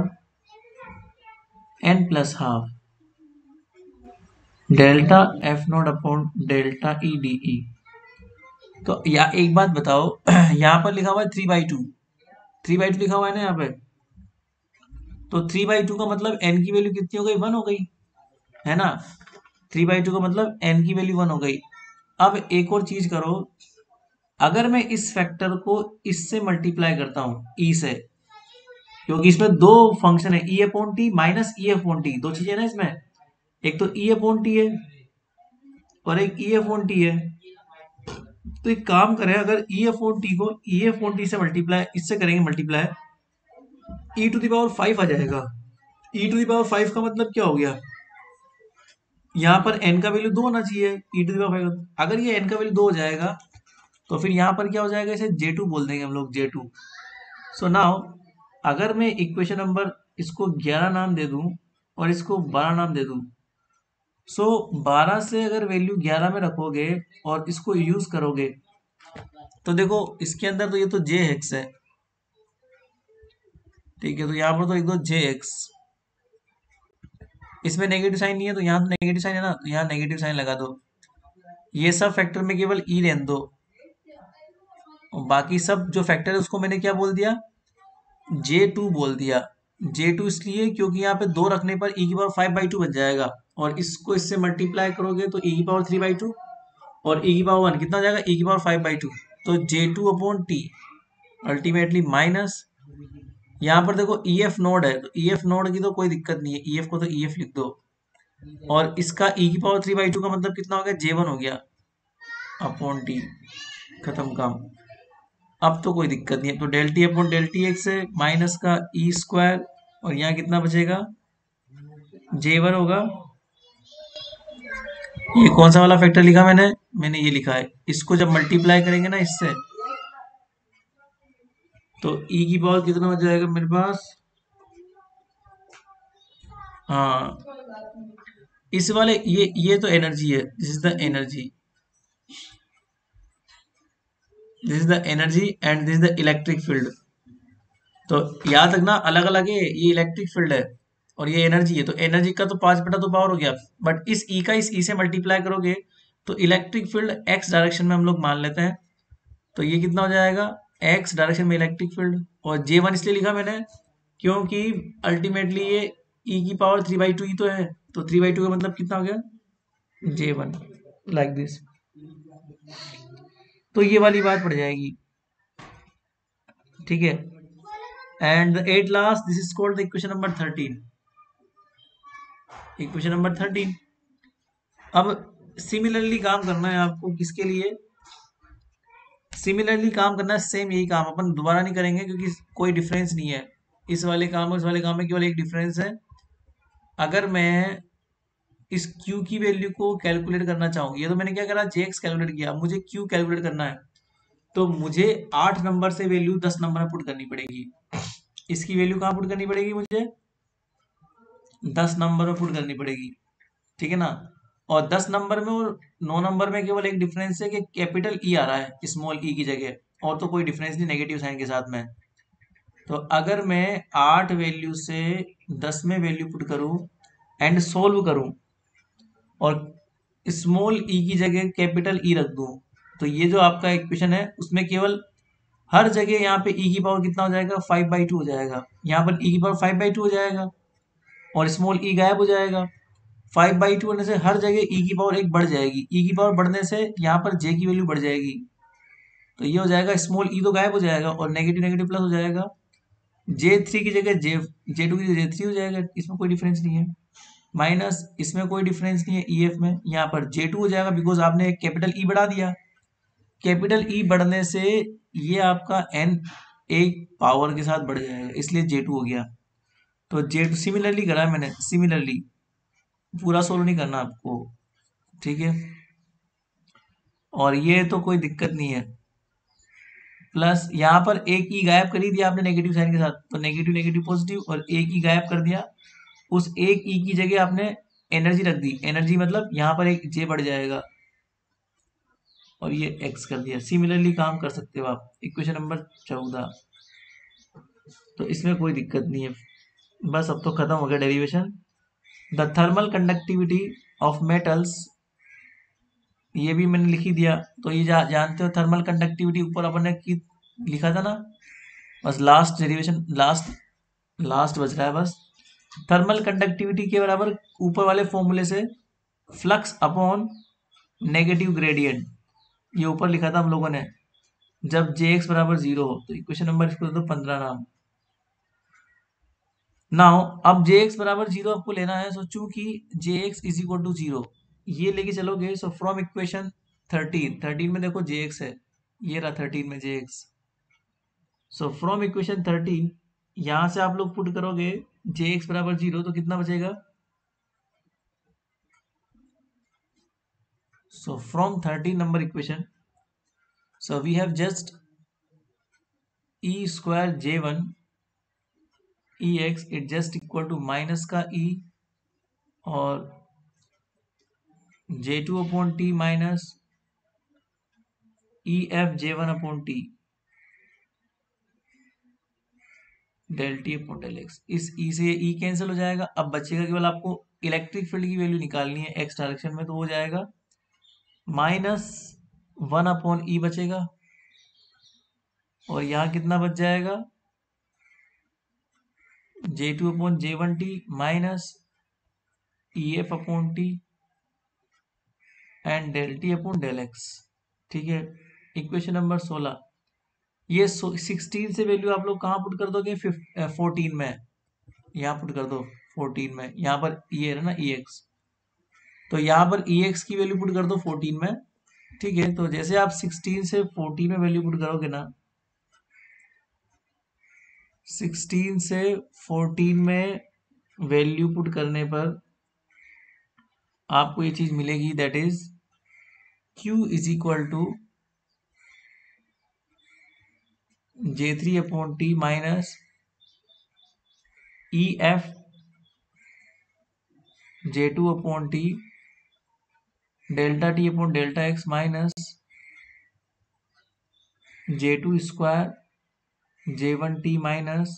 n plus half delta f not upon delta e d e. तो या एक बात बताओ, यहाँ पर लिखा हुआ है 3/2, 3/2 लिखा हुआ है ना यहाँ पे, तो 3/2 का मतलब n की वैल्यू कितनी हो गई, 1 हो गई, है ना। 3/2 का मतलब n की वैल्यू 1 हो गई। अब एक और चीज करो, अगर मैं इस फैक्टर को इससे मल्टीप्लाई करता हूं e से, क्योंकि इसमें दो फंक्शन है, e upon t minus e upon t, दो चीजें ना इसमें, एक तो e अपॉन टी है और एक e अपॉन टी है। तो एक काम करें, अगर e अपॉन टी को e अपॉन टी से मल्टीप्लाई, इससे करेंगे multiply, e to the power 5 आ जाएगा। e टू द पावर 5 का मतलब क्या हो गया, यहाँ पर n का वैल्यू 2 होना चाहिए, e टू द पावर 5। अगर ये n का वैल्यू 2 हो जाएगा, तो फिर यहाँ पर क्या हो जाएगा, इसे J2 बोल देंगे हम लोग, J2। सो नाउ अगर मैं इक्वेशन नंबर इसको 11 नाम दे दूं और इसको 12 नाम दे दूं, सो 12 से अगर वैल्यू 11 में रखोगे और इसको यूज करोगे, तो देखो इसके अंदर तो ये तो जे एक्स है, ठीक है, तो यहाँ पर तो एक दो जे एक्स, इसमें नेगेटिव साइन नहीं है, तो यहाँ तो नेगेटिव साइन है ना, तो यहाँ नेगेटिव साइन लगा दो। ये सब फैक्टर में केवल ई रहने दो, और बाकी सब जो फैक्टर है उसको मैंने क्या बोल दिया, J2 बोल दिया। J2 इसलिए क्योंकि यहाँ पे 2 रखने पर e की पावर 5/2 बन जाएगा, और इसको इससे मल्टीप्लाई करोगे तो e की पावर 3/2, और e की पावर 1 कितना हो जाएगा, e की पावर 5/2। तो J2 upon T ultimately minus, यहाँ पर देखो ई एफ नोड है, तो ई एफ नोड की तो कोई दिक्कत नहीं है, ई एफ को तो ई एफ लिख दो, और इसका e की पावर 3/2 का मतलब कितना हो गया, J1 हो गया अपॉन टी, खत्म काम। अब तो कोई दिक्कत नहीं है, तो del t upon del t x है, माइनस का ई स्क्वायर, और यहाँ कितना बचेगा, J1 होगा। ये कौन सा वाला फैक्टर लिखा मैंने ये लिखा है, इसको जब मल्टीप्लाई करेंगे ना इससे, तो e की पावर कितना हो जाएगा मेरे पास, हाँ इस वाले ये तो एनर्जी है, this is the energy, this is the energy and this is the electric field. तो याद रखना अलग अलग है, ये इलेक्ट्रिक फील्ड है और ये एनर्जी है, तो एनर्जी का तो 5/2 पावर हो गया, बट इस ई का इस ई से मल्टीप्लाई करोगे तो इलेक्ट्रिक फील्ड एक्स डायरेक्शन में हम लोग मान लेते हैं, तो ये कितना हो जाएगा, एक्स डायरेक्शन में इलेक्ट्रिक फील्ड। और J1 इसलिए लिखा मैंने क्योंकि अल्टीमेटली ये ई की पावर 3/2 ही तो है, तो 3/2 का मतलब कितना हो गया, J1, लाइक दिस। तो ये वाली बात पड़ जाएगी, ठीक है। And at last this is called the equation number 13, equation number 13। अब सिमिलरली काम करना है आपको, किसके लिए, सिमिलरली काम करना है, सेम यही काम अपन दोबारा नहीं करेंगे क्योंकि कोई डिफरेंस नहीं है इस वाले काम और इस वाले काम में, केवल एक डिफरेंस है। अगर मैं इस q की वैल्यू को कैलकुलेट करना चाहूँ, ये तो मैंने क्या करा, jx कैलकुलेट किया, अब मुझे q कैलकुलेट करना है, तो मुझे 8 नंबर से वैल्यू 10 नंबर में पुट करनी पड़ेगी। इसकी वैल्यू कहाँ पुट करनी पड़ेगी, मुझे 10 नंबर में पुट करनी पड़ेगी, ठीक है ना। और 10 नंबर में और 9 नंबर में केवल एक डिफरेंस है कि कैपिटल ई आ रहा है स्मॉल ई की जगह, और तो कोई डिफरेंस नहीं नेगेटिव साइन के साथ में। तो अगर मैं 8 वैल्यू से 10 में वैल्यू पुट करूं एंड सोल्व करूं और स्मॉल ई की जगह कैपिटल ई रख दूं, तो ये जो आपका इक्वेशन है उसमें केवल हर जगह यहाँ पे ई की पावर कितना हो जाएगा, 5/2 हो जाएगा। यहाँ पर ई की पावर 5/2 हो जाएगा और स्मॉल ई गायब हो जाएगा। 5/2 होने से हर जगह ई की पावर एक बढ़ जाएगी, ई की पावर बढ़ने से यहाँ पर जे की वैल्यू बढ़ जाएगी, तो ये हो जाएगा स्मॉल ई तो गायब हो जाएगा और नेगेटिव नेगेटिव प्लस हो जाएगा। J3 की जगह J2 की जगह J3 हो जाएगा, इसमें कोई डिफरेंस नहीं है। माइनस इसमें कोई डिफरेंस नहीं है EF में, यहाँ पर J2 हो जाएगा बिकॉज आपने कैपिटल ई बढ़ा दिया। कैपिटल ई बढ़ने से ये आपका n एक पावर के साथ बढ़ जाएगा, इसलिए J2 हो गया। तो J2 सिमिलरली करा है मैंने, सिमिलरली पूरा सोल्व नहीं करना आपको, ठीक है। और ये तो कोई दिक्कत नहीं है। प्लस यहाँ पर एक ई गायब कर ही दिया आपने नेगेटिव साइन के साथ, तो नेगेटिव नेगेटिव पॉजिटिव, और एक ई गायब कर दिया, उस एक ई की जगह आपने एनर्जी रख दी, एनर्जी मतलब यहाँ पर एक जे बढ़ जाएगा और ये एक्स कर दिया। सिमिलरली काम कर सकते हो आप। इक्वेशन नंबर 14, तो इसमें कोई दिक्कत नहीं है। बस अब तो खत्म हो गया derivation. The thermal conductivity of metals, ये भी मैंने लिख ही दिया, तो ये जानते हो थर्मल कंडक्टिविटी ऊपर अपन ने लिखा था ना, बस लास्ट डेरिवेशन, लास्ट बच रहा है बस। थर्मल कंडक्टिविटी के बराबर ऊपर वाले फॉर्मूले से फ्लक्स अपॉन नेगेटिव ग्रेडियंट, ये ऊपर लिखा था हम लोगों ने, जब Jx बराबर 0 हो। तो इक्वेशन नंबर इसको दे दो 15 नाम। नाउ अब Jx बराबर 0 आपको लेना है, सो चूंकि Jx इज इक्वल टू 0 ये लेके चलोगे, सो फ्रॉम इक्वेशन 13 में देखो Jx है, ये रहा 13 में Jx। सो फ्रॉम इक्वेशन 13 यहां से आप लोग पुट करोगे Jx बराबर 0, तो कितना बचेगा, so from 13 number equation, so we have just e square j1 ex, it just equal to minus का e और j2 अपॉन टी माइनस ई f j1 upon T del t upon del x. इस e से ये e cancel हो जाएगा, अब बचेगा केवल आपको इलेक्ट्रिक फील्ड की वैल्यू निकालनी है x डायरेक्शन में, तो हो जाएगा -1 अपॉन ई बचेगा, और यहाँ कितना बच जाएगा, J2 upon J1 t minus E F upon T and del t upon del x, ठीक है। इक्वेशन नंबर 16, ये 16 से वैल्यू आप लोग कहाँ पुट कर दोगे, 14 में, यहाँ पुट कर दो 14 में, यहाँ पर ये है ना ई एक्स, तो यहाँ पर ई एक्स की वैल्यू पुट कर दो 14 में, ठीक है। तो जैसे आप 16 से 14 में वैल्यू पुट करोगे ना, 16 से 14 में वैल्यू पुट करने पर आपको ये चीज मिलेगी, that is Q is equal to J3 upon t minus E f J2 upon t delta T upon delta x minus J2 square J1 t minus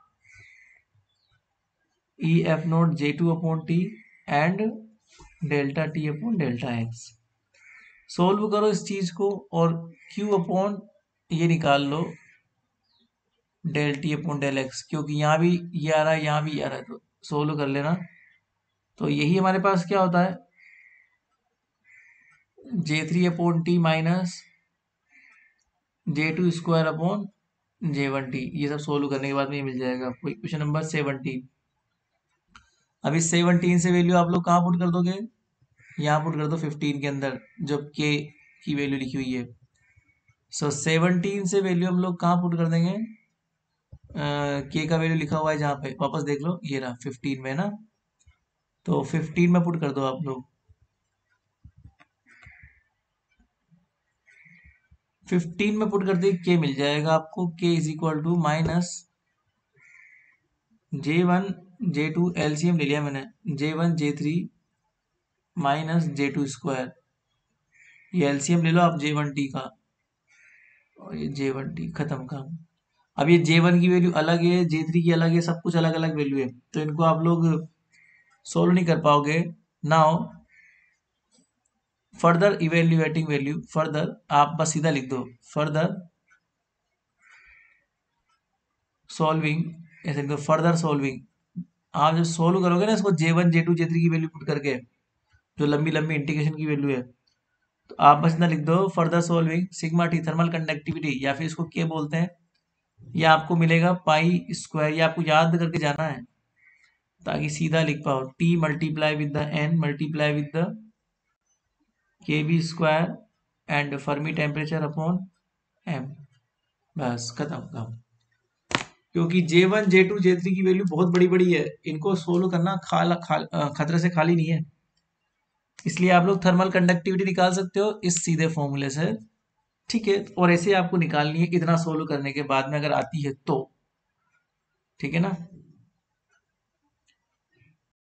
E f not J2 upon T and delta T upon delta x. Solve करो इस चीज को और Q upon ये निकाल लो del t upon del x, क्योंकि यहाँ भी ये आ रहा है, यहाँ भी ये आ रहा है, तो सोल्व कर लेना। तो यही हमारे पास क्या होता है, J3 upon t minus J2 square upon J1 t, ये सब सोल्व करने के बाद में ये मिल जाएगा आपको। इक्वेशन नंबर 17, अब इस 17 से वैल्यू आप लोग कहाँ पुट कर दोगे, यहाँ पुट कर दो 15 के अंदर, जब K की वैल्यू लिखी हुई है। सो 17 से वैल्यू हम लोग कहाँ पुट कर देंगे? के का वैल्यू लिखा हुआ है जहाँ पे, वापस देख लो, ये रहा 15 में ना, तो 15 में पुट कर दो आप लोग। 15 में पुट कर दे के मिल जाएगा आपको, k is equal to minus J1 J2, LCM ले लिया मैंने, J1 J3 minus J2 square, ये एलसीएम ले लो आप J1T का, और ये J1T, खत्म काम। अब ये J1 की वैल्यू अलग है, J3 की अलग है, सब कुछ अलग अलग वैल्यू है, तो इनको आप लोग सोल्व नहीं कर पाओगे। Now further evaluating value, further आप बस सीधा लिख दो, फर्दर सॉल्विंग, ऐसे लिख दो, फर्दर सॉल्विंग। आप जब सोल्व करोगे ना इसको J1 J2 J3 की वैल्यू पुट करके, जो लंबी लंबी इंटीग्रेशन की वैल्यू है, तो आप बस इतना लिख दो, further solving sigma t thermal conductivity, या फिर इसको क्या बोलते हैं, ये आपको मिलेगा पाई स्क्वायर, ये आपको याद करके जाना है ताकि सीधा लिख पाओ, t multiply with the n multiply with the k b square and Fermi temperature upon m, बस खत्म काम। क्योंकि J1 J2 J3 की वैल्यू बहुत बड़ी बड़ी है, इनको सोल्व करना खतरे से खाली नहीं है, इसलिए आप लोग थर्मल कंडक्टिविटी निकाल सकते हो इस सीधे फॉर्मूले से। ठीक है, और ऐसे आपको निकालनी है इतना सोल्व करने के बाद में अगर आती है तो, ठीक है ना।